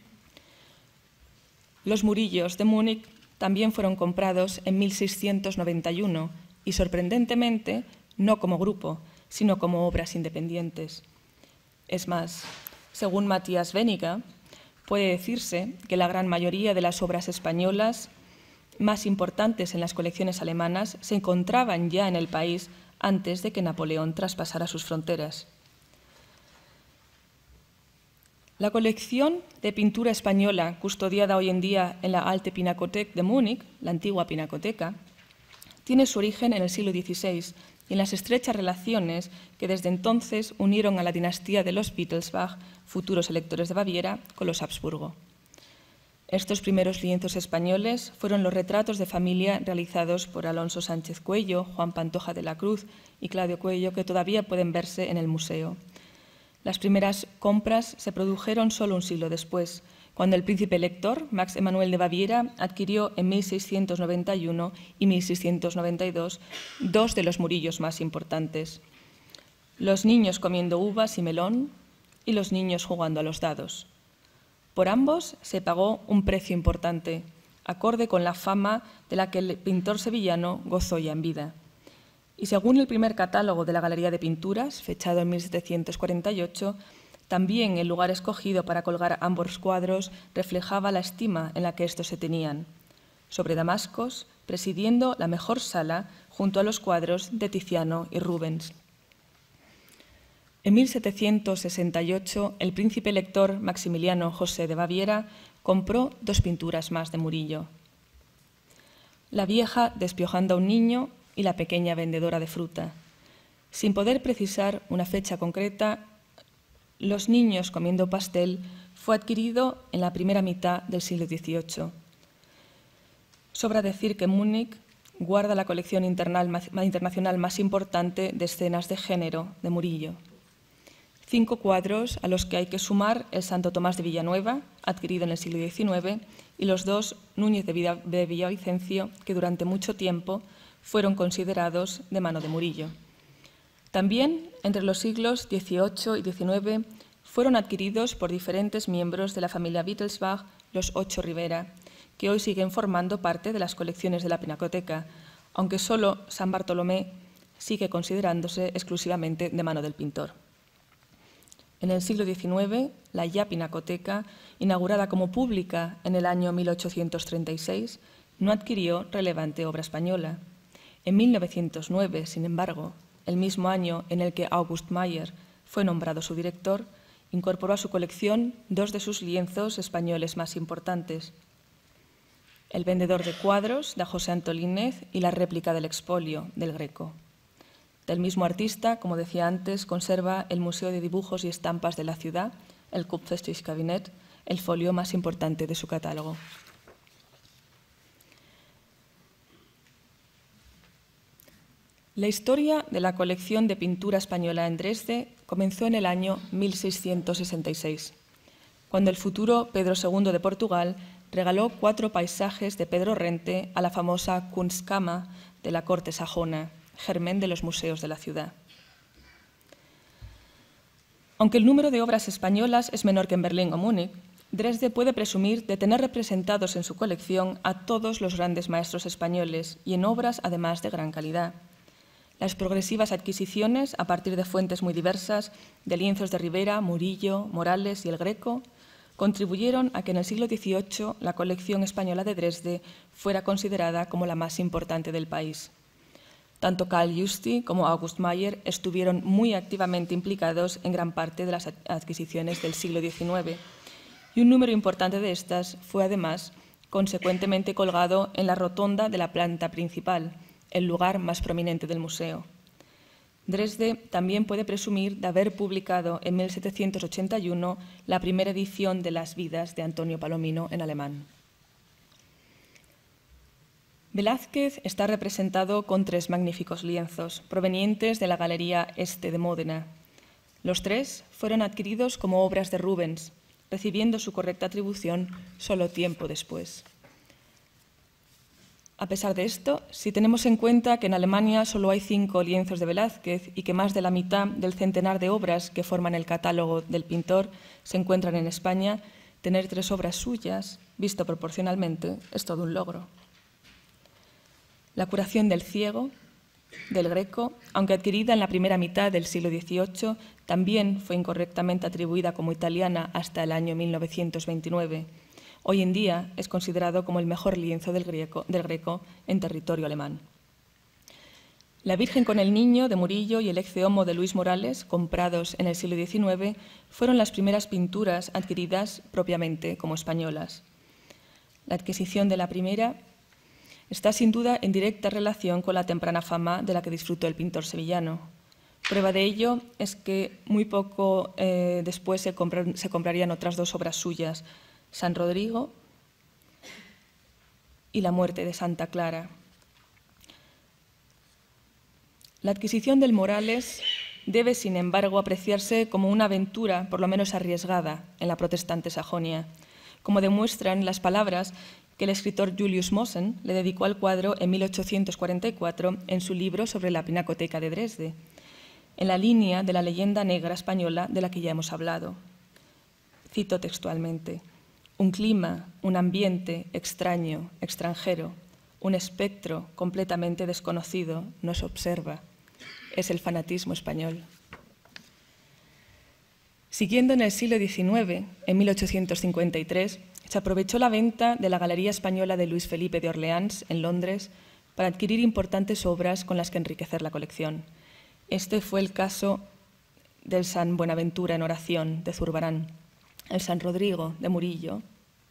Los Murillos de Múnich también fueron comprados en mil seiscientos noventa y uno y, sorprendentemente, no como grupo, sino como obras independientes. Es más, según Matthias Weniger, puede decirse que la gran mayoría de las obras españolas más importantes en las colecciones alemanas se encontraban ya en el país antes de que Napoleón traspasara sus fronteras. La colección de pintura española custodiada hoy en día en la Alte Pinakothek de Múnich, la antigua Pinacoteca, tiene su origen en el siglo dieciséis y en las estrechas relaciones que desde entonces unieron a la dinastía de los Wittelsbach, futuros electores de Baviera, con los Habsburgo. Estos primeros lienzos españoles fueron los retratos de familia realizados por Alonso Sánchez Cuello, Juan Pantoja de la Cruz y Claudio Cuello, que todavía pueden verse en el museo. Las primeras compras se produjeron solo un siglo después, cuando el príncipe elector, Max Emanuel de Baviera, adquirió en mil seiscientos noventa y uno y mil seiscientos noventa y dos dos de los Murillos más importantes: Los niños comiendo uvas y melón y Los niños jugando a los dados. Por ambos se pagó un precio importante, acorde con la fama de la que el pintor sevillano gozó ya en vida. Y según el primer catálogo de la Galería de Pinturas, fechado en mil setecientos cuarenta y ocho, también el lugar escogido para colgar ambos cuadros reflejaba la estima en la que estos se tenían, sobre damascos, presidiendo la mejor sala junto a los cuadros de Tiziano y Rubens. En mil setecientos sesenta y ocho, el príncipe elector Maximiliano José de Baviera compró dos pinturas más de Murillo: La vieja despiojando a un niño y La pequeña vendedora de fruta. Sin poder precisar una fecha concreta, Los niños comiendo pastel fue adquirido en la primera mitad del siglo dieciocho. Sobra decir que Múnich guarda la colección internacional más importante de escenas de género de Murillo. Cinco cuadros a los que hay que sumar el Santo Tomás de Villanueva, adquirido en el siglo diecinueve, y los dos Núñez de Villavicencio, que durante mucho tiempo fueron considerados de mano de Murillo. También, entre los siglos dieciocho y diecinueve, fueron adquiridos por diferentes miembros de la familia Wittelsbach los ocho Rivera, que hoy siguen formando parte de las colecciones de la Pinacoteca, aunque solo San Bartolomé sigue considerándose exclusivamente de mano del pintor. En el siglo diecinueve, la ya Pinacoteca, inaugurada como pública en el año mil ochocientos treinta y seis, no adquirió relevante obra española. En mil novecientos nueve, sin embargo, el mismo año en el que August Mayer fue nombrado su director, incorporó a su colección dos de sus lienzos españoles más importantes: El vendedor de cuadros, de José Antolínez, y la réplica del expolio, del Greco. Del mismo artista, como decía antes, conserva el Museo de Dibujos y Estampas de la ciudad, el Kupferstichkabinett, el folio más importante de su catálogo. La historia de la colección de pintura española en Dresde comenzó en el año mil seiscientos sesenta y seis, cuando el futuro Pedro segundo de Portugal regaló cuatro paisajes de Pedro Rente a la famosa Kunstkammer de la corte sajona, germen de los museos de la ciudad. Aunque el número de obras españolas es menor que en Berlín o Múnich, Dresde puede presumir de tener representados en su colección a todos los grandes maestros españoles y en obras además de gran calidad. Las progresivas adquisiciones, a partir de fuentes muy diversas, de lienzos de Rivera, Murillo, Morales y el Greco, contribuyeron a que en el siglo dieciocho la colección española de Dresde fuera considerada como la más importante del país. Tanto Carl Justi como August Mayer estuvieron muy activamente implicados en gran parte de las adquisiciones del siglo diecinueve, y un número importante de estas fue además consecuentemente colgado en la rotonda de la planta principal, el lugar más prominente del museo. Dresde también puede presumir de haber publicado en mil setecientos ochenta y uno la primera edición de Las vidas de Antonio Palomino en alemán. Velázquez está representado con tres magníficos lienzos, provenientes de la Galería Este de Módena. Los tres fueron adquiridos como obras de Rubens, recibiendo su correcta atribución solo tiempo después. A pesar de esto, si tenemos en cuenta que en Alemania solo hay cinco lienzos de Velázquez y que más de la mitad del centenar de obras que forman el catálogo del pintor se encuentran en España, tener tres obras suyas, visto proporcionalmente, es todo un logro. La curación del ciego, del Greco, aunque adquirida en la primera mitad del siglo dieciocho, también fue incorrectamente atribuida como italiana hasta el año mil novecientos veintinueve. Hoy en día es considerado como el mejor lienzo del Greco, del Greco en territorio alemán. La Virgen con el Niño de Murillo y el Ecce Homo de Luis Morales, comprados en el siglo diecinueve, fueron las primeras pinturas adquiridas propiamente como españolas. La adquisición de la primera está sin duda en directa relación con la temprana fama de la que disfrutó el pintor sevillano. Prueba de ello es que muy poco eh, después se, comprar, se comprarían otras dos obras suyas, San Rodrigo y La muerte de Santa Clara. La adquisición del Morales debe, sin embargo, apreciarse como una aventura, por lo menos arriesgada, en la protestante Sajonia, como demuestran las palabras que el escritor Julius Mosen le dedicó al cuadro en mil ochocientos cuarenta y cuatro en su libro sobre la Pinacoteca de Dresde, en la línea de la leyenda negra española de la que ya hemos hablado. Cito textualmente: un clima, un ambiente extraño, extranjero, un espectro completamente desconocido nos observa. Es el fanatismo español. Siguiendo en el siglo diecinueve, en mil ochocientos cincuenta y tres, se aprovechó la venta de la Galería Española de Luis Felipe de Orleans, en Londres, para adquirir importantes obras con las que enriquecer la colección. Este fue el caso del San Buenaventura en oración de Zurbarán, el San Rodrigo de Murillo,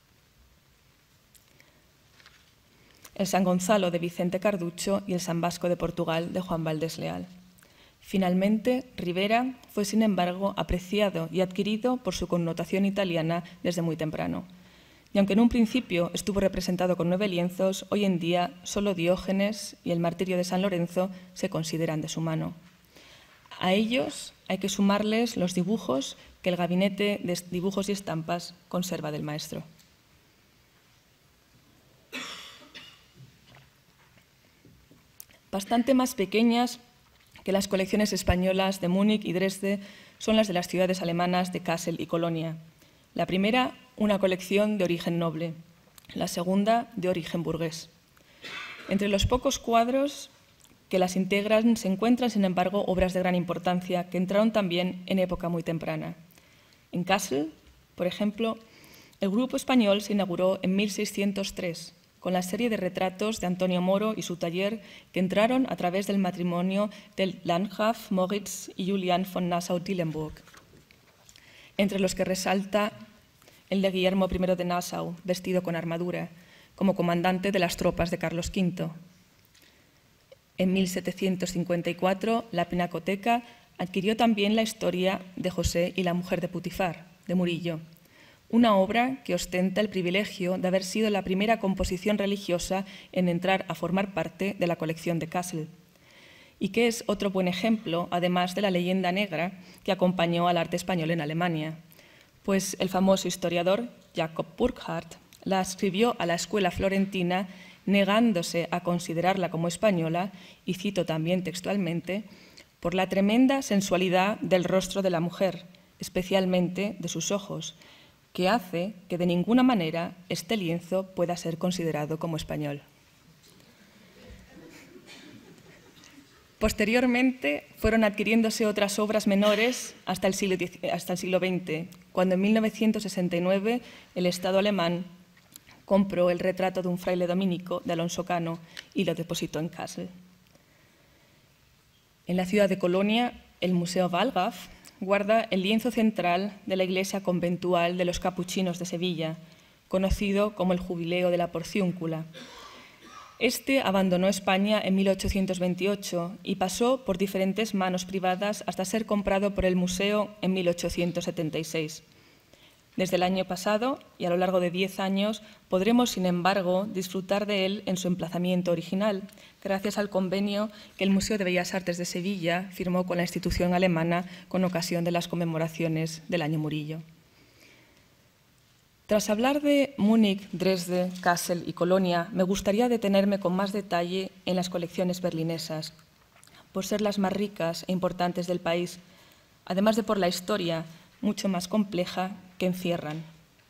el San Gonzalo de Vicente Carducho y el San Vasco de Portugal de Juan Valdés Leal. Finalmente, Ribera fue, sin embargo, apreciado y adquirido por su connotación italiana desde muy temprano. Y aunque en un principio estuvo representado con nueve lienzos, hoy en día solo Diógenes y el Martirio de San Lorenzo se consideran de su mano. A ellos hay que sumarles los dibujos que el Gabinete de Dibujos y Estampas conserva del maestro. Bastante más pequeñas que las colecciones españolas de Múnich y Dresde son las de las ciudades alemanas de Kassel y Colonia. La primera, una colección de origen noble, la segunda, de origen burgués. Entre los pocos cuadros que las integran se encuentran, sin embargo, obras de gran importancia que entraron también en época muy temprana. En Kassel, por ejemplo, el grupo español se inauguró en mil seiscientos tres, con la serie de retratos de Antonio Moro y su taller que entraron a través del matrimonio del Landgraf Moritz y Julian von Nassau-Dillenburg, entre los que resalta el de Guillermo primero de Nassau, vestido con armadura, como comandante de las tropas de Carlos quinto. En mil setecientos cincuenta y cuatro, la Pinacoteca adquirió también la historia de José y la mujer de Putifar, de Murillo, una obra que ostenta el privilegio de haber sido la primera composición religiosa en entrar a formar parte de la colección de Kassel, y que es otro buen ejemplo, además de la leyenda negra que acompañó al arte español en Alemania, pues el famoso historiador Jacob Burckhardt la ascribió a la escuela florentina, negándose a considerarla como española, y cito también textualmente, por la tremenda sensualidad del rostro de la mujer, especialmente de sus ojos, que hace que de ninguna manera este lienzo pueda ser considerado como español. Posteriormente fueron adquiriéndose otras obras menores hasta el siglo, hasta el siglo veinte, cuando en mil novecientos sesenta y nueve el Estado alemán compró el retrato de un fraile dominico de Alonso Cano y lo depositó en Kassel. En la ciudad de Colonia, el Museo Wallraf guarda el lienzo central de la iglesia conventual de los capuchinos de Sevilla, conocido como el Jubileo de la Porciúncula. Este abandonó España en mil ochocientos veintiocho y pasó por diferentes manos privadas hasta ser comprado por el museo en mil ochocientos setenta y seis. Desde el año pasado y a lo largo de diez años podremos, sin embargo, disfrutar de él en su emplazamiento original, gracias al convenio que el Museo de Bellas Artes de Sevilla firmó con la institución alemana con ocasión de las conmemoraciones del Año Murillo. Tras hablar de Múnich, Dresde, Kassel y Colonia, me gustaría detenerme con más detalle en las colecciones berlinesas, por ser las más ricas e importantes del país, además de por la historia mucho más compleja que encierran.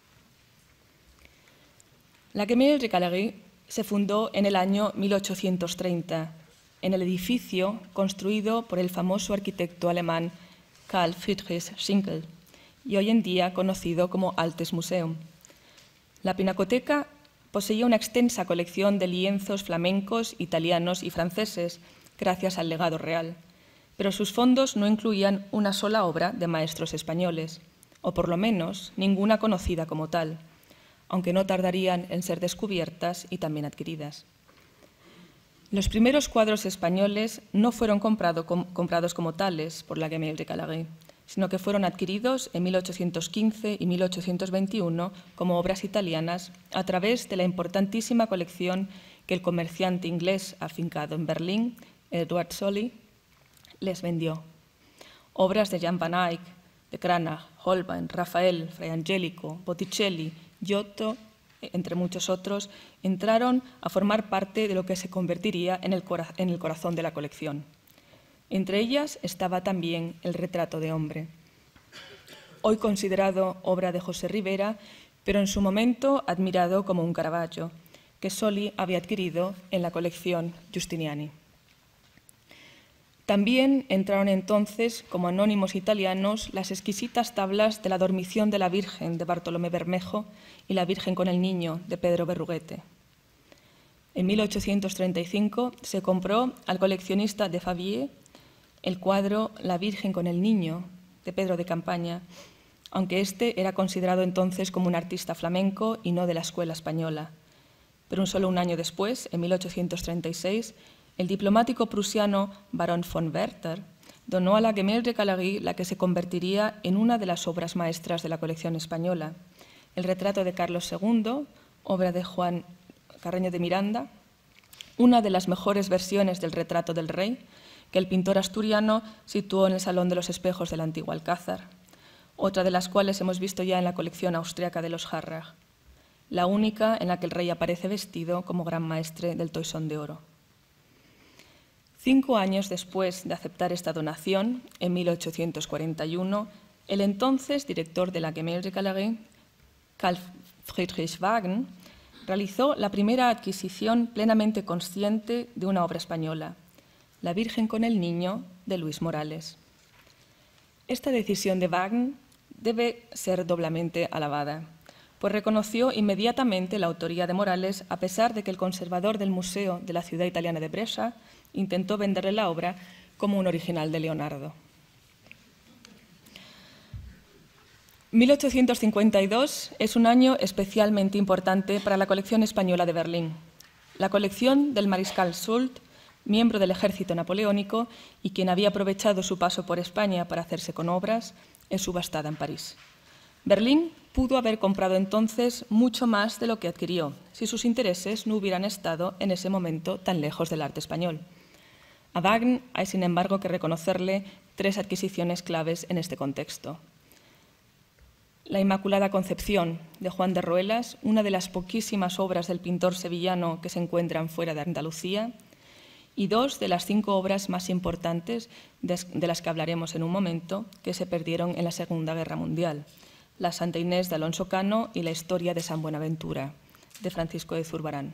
La Gemäldegalerie se fundó en el año mil ochocientos treinta, en el edificio construido por el famoso arquitecto alemán Karl Friedrich Schinkel, y hoy en día conocido como Altes Museum. La Pinacoteca poseía una extensa colección de lienzos flamencos, italianos y franceses, gracias al legado real, pero sus fondos no incluían una sola obra de maestros españoles, o por lo menos ninguna conocida como tal, aunque no tardarían en ser descubiertas y también adquiridas. Los primeros cuadros españoles no fueron comprado, com, comprados como tales por la Gemäldegalerie, sino que fueron adquiridos en mil ochocientos quince y mil ochocientos veintiuno como obras italianas a través de la importantísima colección que el comerciante inglés afincado en Berlín, Edward Solly, les vendió. Obras de Jan van Eyck, de Cranach, Holbein, Rafael, Fray Angelico, Botticelli, Giotto, entre muchos otros, entraron a formar parte de lo que se convertiría en el, cora en el corazón de la colección. Entre ellas estaba también el retrato de hombre, hoy considerado obra de José Ribera, pero en su momento admirado como un Caravaggio, que Solly había adquirido en la colección Giustiniani. También entraron entonces, como anónimos italianos, las exquisitas tablas de la Dormición de la Virgen de Bartolomé Bermejo y la Virgen con el Niño de Pedro Berruguete. En mil ochocientos treinta y cinco se compró al coleccionista de Favier el cuadro La Virgen con el Niño de Pedro de Campaña, aunque éste era considerado entonces como un artista flamenco y no de la escuela española. Pero un solo un año después, en mil ochocientos treinta y seis, el diplomático prusiano Baron von Werther donó a la Gemälde-Galerie la que se convertiría en una de las obras maestras de la colección española, el retrato de Carlos segundo, obra de Juan Carreño de Miranda, una de las mejores versiones del retrato del rey, que el pintor asturiano situó en el Salón de los Espejos del antiguo Alcázar, otra de las cuales hemos visto ya en la colección austriaca de los Harrach, la única en la que el rey aparece vestido como gran maestre del Toisón de Oro. Cinco años después de aceptar esta donación, en mil ochocientos cuarenta y uno, el entonces director de la Gemälde-Galerie, Carl Friedrich Wagner, realizó la primera adquisición plenamente consciente de una obra española, La Virgen con el Niño, de Luis Morales. Esta decisión de Wagner debe ser doblemente alabada, pues reconoció inmediatamente la autoría de Morales, a pesar de que el conservador del Museo de la ciudad italiana de Brescia intentó venderle la obra como un original de Leonardo. mil ochocientos cincuenta y dos es un año especialmente importante para la colección española de Berlín. La colección del mariscal Soult, miembro del ejército napoleónico y quien había aprovechado su paso por España para hacerse con obras, es subastada en París. Berlín pudo haber comprado entonces mucho más de lo que adquirió, si sus intereses no hubieran estado en ese momento tan lejos del arte español. A Wagner hay, sin embargo, que reconocerle tres adquisiciones claves en este contexto. La Inmaculada Concepción, de Juan de Ruelas, una de las poquísimas obras del pintor sevillano que se encuentran fuera de Andalucía, y dos de las cinco obras más importantes de las que hablaremos en un momento, que se perdieron en la Segunda Guerra Mundial: la Santa Inés de Alonso Cano y la Historia de San Buenaventura, de Francisco de Zurbarán.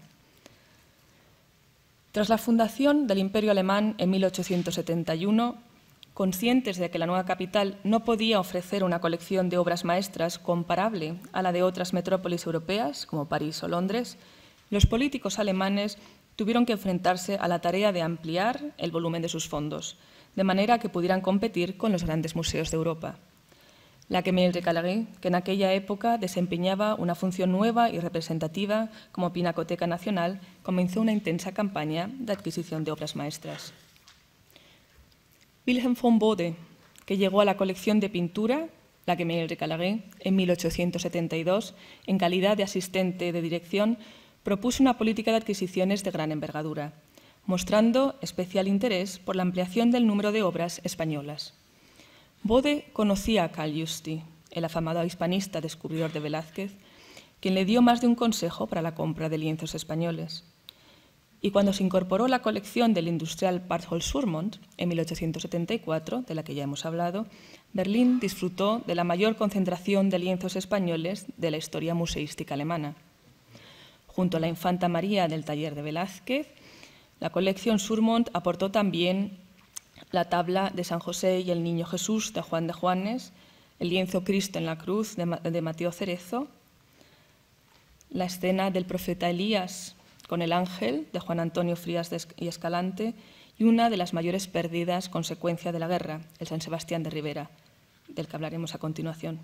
Tras la fundación del Imperio Alemán en mil ochocientos setenta y uno, conscientes de que la nueva capital no podía ofrecer una colección de obras maestras comparable a la de otras metrópolis europeas, como París o Londres, los políticos alemanes tuvieron que enfrentarse a la tarea de ampliar el volumen de sus fondos, de manera que pudieran competir con los grandes museos de Europa. La Gemälde-Galerie, que en aquella época desempeñaba una función nueva y representativa como Pinacoteca Nacional, comenzó una intensa campaña de adquisición de obras maestras. Wilhelm von Bode, que llegó a la colección de pintura, la Gemälde-Galerie, en mil ochocientos setenta y dos, en calidad de asistente de dirección, propuso una política de adquisiciones de gran envergadura, mostrando especial interés por la ampliación del número de obras españolas. Bode conocía a Carl Justi, el afamado hispanista descubridor de Velázquez, quien le dio más de un consejo para la compra de lienzos españoles. Y cuando se incorporó la colección del industrial Barthold Surmont, en mil ochocientos setenta y cuatro, de la que ya hemos hablado, Berlín disfrutó de la mayor concentración de lienzos españoles de la historia museística alemana. Junto a la Infanta María del taller de Velázquez, la colección Surmont aportó también la tabla de San José y el Niño Jesús de Juan de Juanes, el lienzo Cristo en la cruz de Mateo Cerezo, la escena del profeta Elías con el ángel de Juan Antonio Frías y Escalante y una de las mayores pérdidas consecuencia de la guerra, el San Sebastián de Rivera, del que hablaremos a continuación.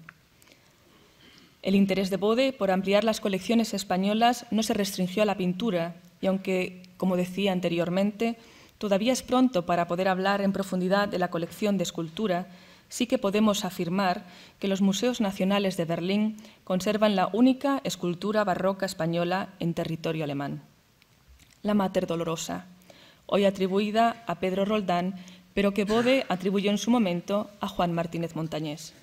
El interés de Bode por ampliar las colecciones españolas no se restringió a la pintura y aunque, como decía anteriormente, todavía es pronto para poder hablar en profundidad de la colección de escultura, sí que podemos afirmar que los museos nacionales de Berlín conservan la única escultura barroca española en territorio alemán, la Mater Dolorosa, hoy atribuida a Pedro Roldán, pero que Bode atribuyó en su momento a Juan Martínez Montañés.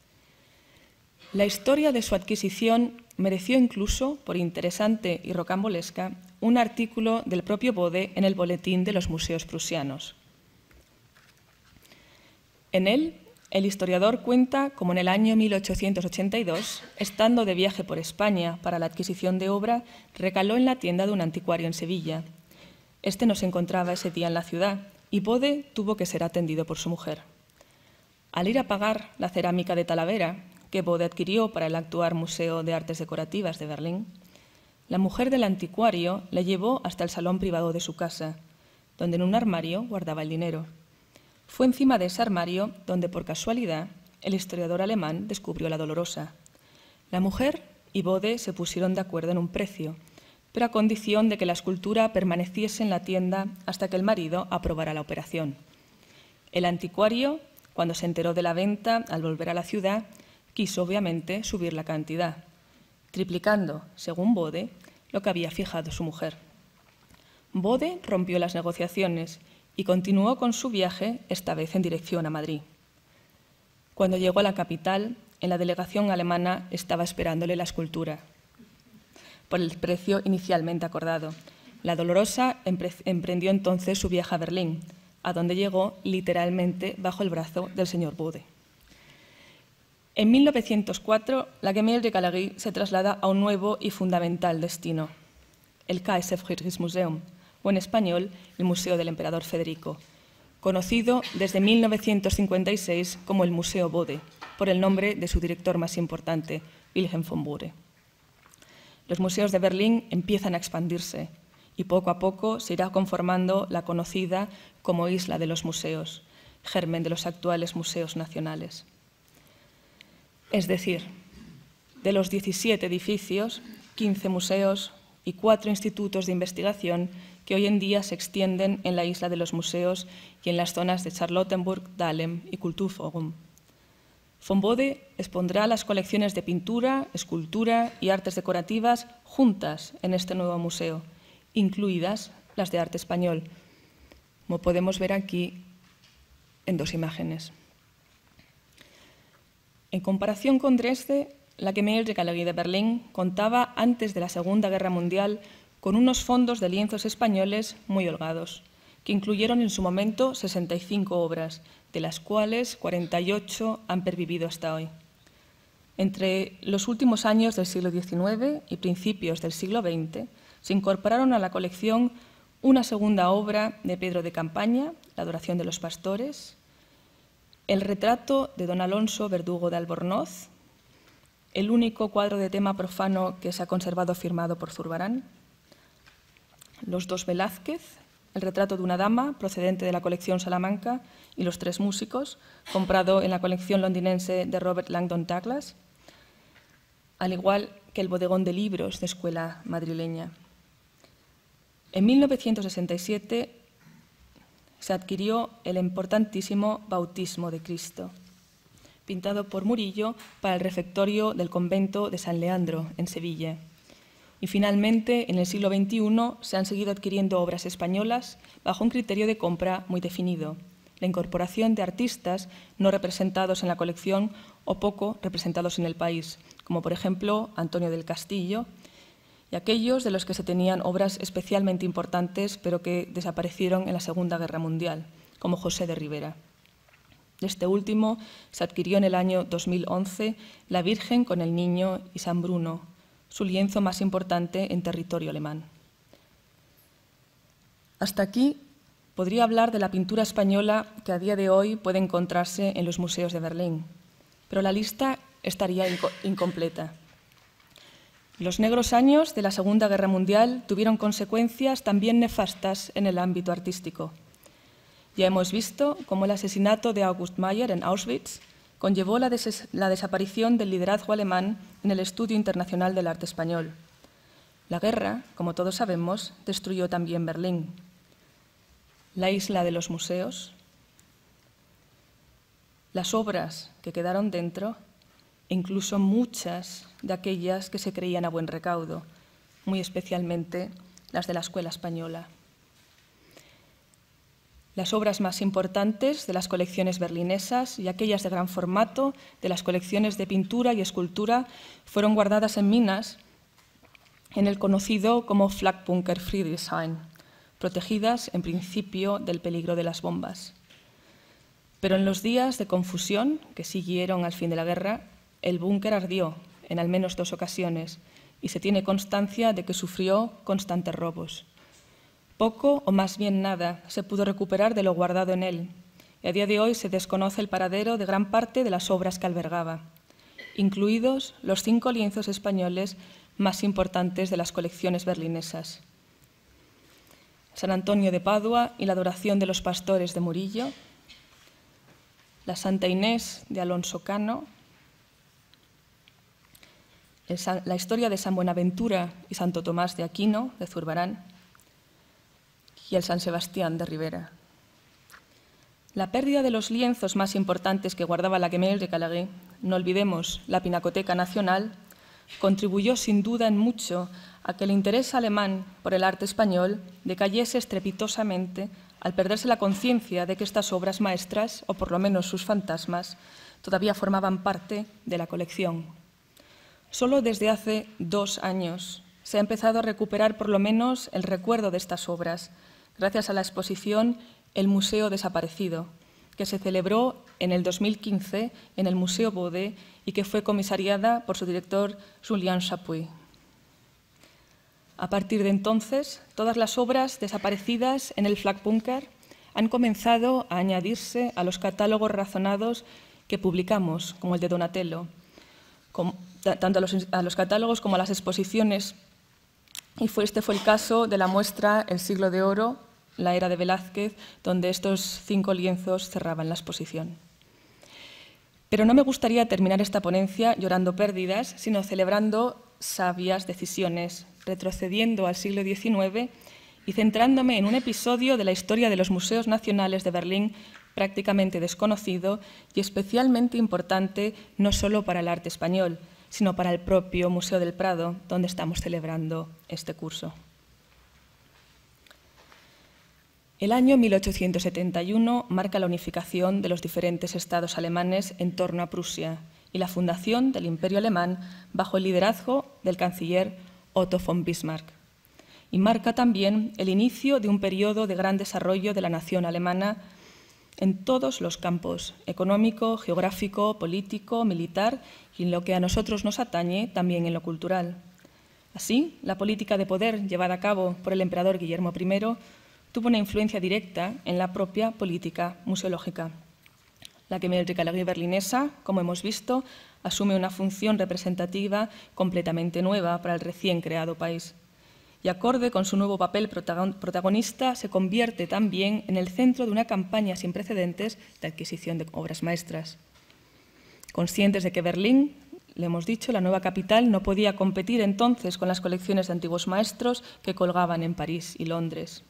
La historia de su adquisición mereció incluso, por interesante y rocambolesca, un artículo del propio Bode en el Boletín de los Museos Prusianos. En él, el historiador cuenta cómo en el año mil ochocientos ochenta y dos, estando de viaje por España para la adquisición de obra, recaló en la tienda de un anticuario en Sevilla. Este no se encontraba ese día en la ciudad y Bode tuvo que ser atendido por su mujer. Al ir a pagar la cerámica de Talavera, que Bode adquirió para el actual Museo de Artes Decorativas de Berlín, la mujer del anticuario le llevó hasta el salón privado de su casa, donde en un armario guardaba el dinero. Fue encima de ese armario donde, por casualidad, el historiador alemán descubrió la Dolorosa. La mujer y Bode se pusieron de acuerdo en un precio, pero a condición de que la escultura permaneciese en la tienda hasta que el marido aprobara la operación. El anticuario, cuando se enteró de la venta al volver a la ciudad, quiso obviamente subir la cantidad, triplicando, según Bode, lo que había fijado su mujer. Bode rompió las negociaciones y continuó con su viaje, esta vez en dirección a Madrid. Cuando llegó a la capital, en la delegación alemana estaba esperándole la escultura. Por el precio inicialmente acordado, la Dolorosa emprendió entonces su viaje a Berlín, a donde llegó literalmente bajo el brazo del señor Bode. En mil novecientos cuatro, la Gemäldegalerie se traslada a un nuevo y fundamental destino, el Kaiser Friedrich Museum, o en español, el Museo del Emperador Federico, conocido desde mil novecientos cincuenta y seis como el Museo Bode, por el nombre de su director más importante, Wilhelm von Bode. Los museos de Berlín empiezan a expandirse y poco a poco se irá conformando la conocida como Isla de los Museos, germen de los actuales museos nacionales. Es decir, de los diecisiete edificios, quince museos y cuatro institutos de investigación que hoy en día se extienden en la Isla de los Museos y en las zonas de Charlottenburg, Dahlem y Kulturforum. Von Bode expondrá las colecciones de pintura, escultura y artes decorativas juntas en este nuevo museo, incluidas las de arte español, como podemos ver aquí en dos imágenes. En comparación con Dresde, la Gemäldegalerie de Berlín contaba antes de la Segunda Guerra Mundial con unos fondos de lienzos españoles muy holgados, que incluyeron en su momento sesenta y cinco obras, de las cuales cuarenta y ocho han pervivido hasta hoy. Entre los últimos años del siglo diecinueve y principios del siglo veinte, se incorporaron a la colección una segunda obra de Pedro de Campaña, La adoración de los pastores, el retrato de don Alonso Verdugo de Albornoz, el único cuadro de tema profano que se ha conservado firmado por Zurbarán, los dos Velázquez, el retrato de una dama procedente de la colección Salamanca y los tres músicos, comprado en la colección londinense de Robert Langdon Douglas, al igual que el bodegón de libros de escuela madrileña. En mil novecientos sesenta y siete se adquirió el importantísimo Bautismo de Cristo, pintado por Murillo para el refectorio del convento de San Leandro, en Sevilla. Y finalmente, en el siglo veintiuno, se han seguido adquiriendo obras españolas bajo un criterio de compra muy definido: la incorporación de artistas no representados en la colección o poco representados en el país, como por ejemplo Antonio del Castillo, y aquellos de los que se tenían obras especialmente importantes pero que desaparecieron en la Segunda Guerra Mundial, como José de Rivera. De este último se adquirió en el año dos mil once La Virgen con el Niño y San Bruno, su lienzo más importante en territorio alemán. Hasta aquí podría hablar de la pintura española que a día de hoy puede encontrarse en los museos de Berlín, pero la lista estaría incompleta. Los negros años de la Segunda Guerra Mundial tuvieron consecuencias también nefastas en el ámbito artístico. Ya hemos visto cómo el asesinato de August Mayer en Auschwitz conllevó la, des la desaparición del liderazgo alemán en el estudio internacional del arte español. La guerra, como todos sabemos, destruyó también Berlín. La Isla de los Museos, las obras que quedaron dentro, e incluso muchas de aquellas que se creían a buen recaudo, muy especialmente las de la Escuela Española. Las obras más importantes de las colecciones berlinesas y aquellas de gran formato de las colecciones de pintura y escultura fueron guardadas en minas en el conocido como Flakbunker Friedrichshain, protegidas en principio del peligro de las bombas. Pero en los días de confusión que siguieron al fin de la guerra, el búnker ardió en al menos dos ocasiones y se tiene constancia de que sufrió constantes robos. Poco o más bien nada se pudo recuperar de lo guardado en él, y a día de hoy se desconoce el paradero de gran parte de las obras que albergaba, incluidos los cinco lienzos españoles más importantes de las colecciones berlinesas: San Antonio de Padua y la adoración de los pastores de Murillo, la Santa Inés de Alonso Cano, el, la historia de San Buenaventura y Santo Tomás de Aquino, de Zurbarán, y el San Sebastián de Ribera. La pérdida de los lienzos más importantes que guardaba la Gemäldegalerie de Calagué, no olvidemos la Pinacoteca Nacional, contribuyó sin duda en mucho a que el interés alemán por el arte español decayese estrepitosamente al perderse la conciencia de que estas obras maestras, o por lo menos sus fantasmas, todavía formaban parte de la colección. Solo desde hace dos años se ha empezado a recuperar por lo menos el recuerdo de estas obras, gracias a la exposición El Museo Desaparecido, que se celebró en el dos mil quince en el Museo Bode y que fue comisariada por su director Julien Chapuis. A partir de entonces, todas las obras desaparecidas en el Flakbunker han comenzado a añadirse a los catálogos razonados que publicamos, como el de Donatello, como, tanto a los, a los catálogos como a las exposiciones. Y fue, este fue el caso de la muestra El siglo de oro, la era de Velázquez, donde estos cinco lienzos cerraban la exposición. Pero no me gustaría terminar esta ponencia llorando pérdidas, sino celebrando sabias decisiones, retrocediendo al siglo diecinueve y centrándome en un episodio de la historia de los museos nacionales de Berlín prácticamente desconocido y especialmente importante no solo para el arte español, sino para el propio Museo del Prado, donde estamos celebrando este curso. El año mil ochocientos setenta y uno marca la unificación de los diferentes estados alemanes en torno a Prusia y la fundación del Imperio Alemán bajo el liderazgo del canciller Otto von Bismarck. Y marca también el inicio de un periodo de gran desarrollo de la nación alemana en todos los campos, económico, geográfico, político, militar y en lo que a nosotros nos atañe, también en lo cultural. Así, la política de poder llevada a cabo por el emperador Guillermo primero tuvo una influencia directa en la propia política museológica. La Gemäldegalerie berlinesa, como hemos visto, asume una función representativa completamente nueva para el recién creado país. Y acorde con su nuevo papel protagonista, se convierte también en el centro de una campaña sin precedentes de adquisición de obras maestras. Conscientes de que Berlín, le hemos dicho, la nueva capital, no podía competir entonces con las colecciones de antiguos maestros que colgaban en París y Londres.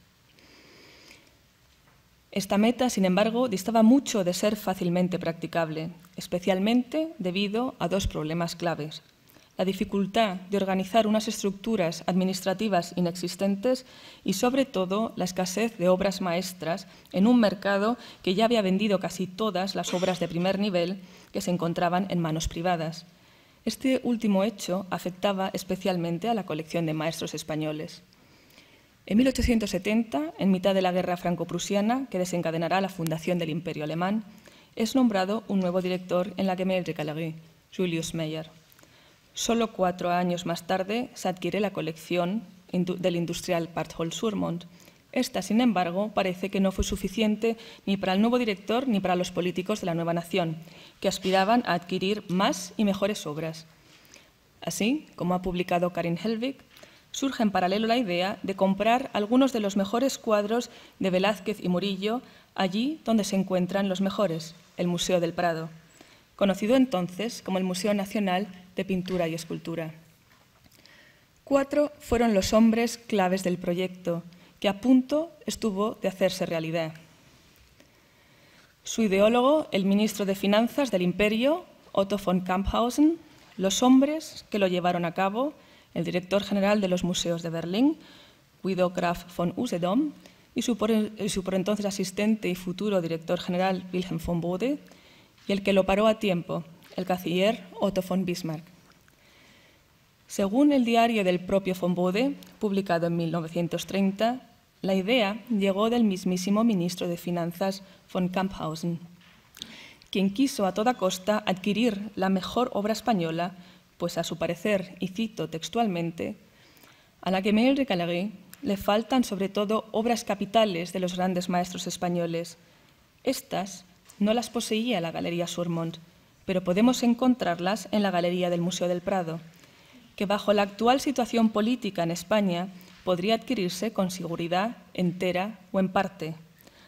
Esta meta, sin embargo, distaba mucho de ser fácilmente practicable, especialmente debido a dos problemas claves: la dificultad de organizar unas estructuras administrativas inexistentes y, sobre todo, la escasez de obras maestras en un mercado que ya había vendido casi todas las obras de primer nivel que se encontraban en manos privadas. Este último hecho afectaba especialmente a la colección de maestros españoles. En mil ochocientos setenta, en mitad de la guerra franco-prusiana, que desencadenará la fundación del Imperio Alemán, es nombrado un nuevo director en la Gemäldegalerie, Julius Meyer. Solo cuatro años más tarde se adquiere la colección del industrial Barthold Surmont. Esta, sin embargo, parece que no fue suficiente ni para el nuevo director ni para los políticos de la nueva nación, que aspiraban a adquirir más y mejores obras. Así, como ha publicado Karin Helwig, surge en paralelo la idea de comprar algunos de los mejores cuadros de Velázquez y Murillo allí donde se encuentran los mejores, el Museo del Prado, conocido entonces como el Museo Nacional de Pintura y Escultura. Cuatro fueron los hombres claves del proyecto, que a punto estuvo de hacerse realidad. Su ideólogo, el ministro de Finanzas del Imperio, Otto von Camphausen, los hombres que lo llevaron a cabo, el director general de los museos de Berlín, Guido Graf von Usedom, y su por, su por entonces asistente y futuro director general, Wilhelm von Bode, y el que lo paró a tiempo, el canciller Otto von Bismarck. Según el diario del propio von Bode, publicado en mil novecientos treinta, la idea llegó del mismísimo ministro de Finanzas von Camphausen, quien quiso a toda costa adquirir la mejor obra española, pues a su parecer, y cito textualmente, a la Gemäldegalerie le faltan sobre todo obras capitales de los grandes maestros españoles. Estas no las poseía la Galería Surmont, pero podemos encontrarlas en la Galería del Museo del Prado, que bajo la actual situación política en España podría adquirirse con seguridad entera o en parte.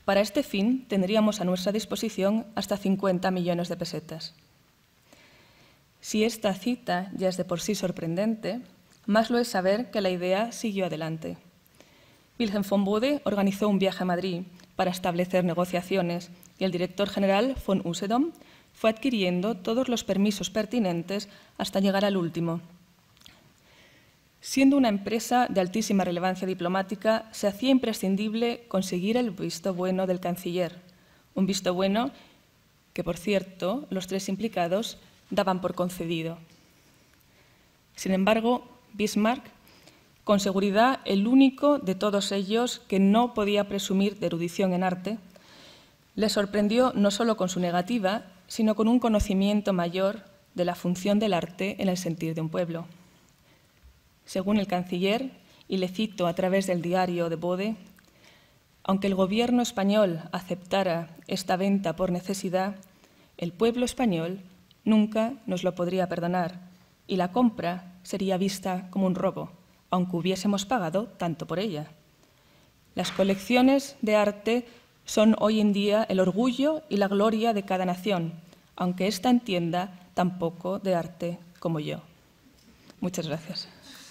Para este fin, tendríamos a nuestra disposición hasta cincuenta millones de pesetas. Si esta cita ya es de por sí sorprendente, más lo es saber que la idea siguió adelante. Wilhelm von Bode organizó un viaje a Madrid para establecer negociaciones y el director general von Usedom fue adquiriendo todos los permisos pertinentes hasta llegar al último. Siendo una empresa de altísima relevancia diplomática, se hacía imprescindible conseguir el visto bueno del canciller, un visto bueno que, por cierto, los tres implicados daban por concedido. Sin embargo, Bismarck, con seguridad el único de todos ellos que no podía presumir de erudición en arte, le sorprendió no solo con su negativa, sino con un conocimiento mayor de la función del arte en el sentir de un pueblo. Según el canciller, y le cito a través del diario de Bode, aunque el gobierno español aceptara esta venta por necesidad, el pueblo español nunca nos lo podría perdonar y la compra sería vista como un robo, aunque hubiésemos pagado tanto por ella. Las colecciones de arte son hoy en día el orgullo y la gloria de cada nación, aunque ésta entienda tan poco de arte como yo. Muchas gracias.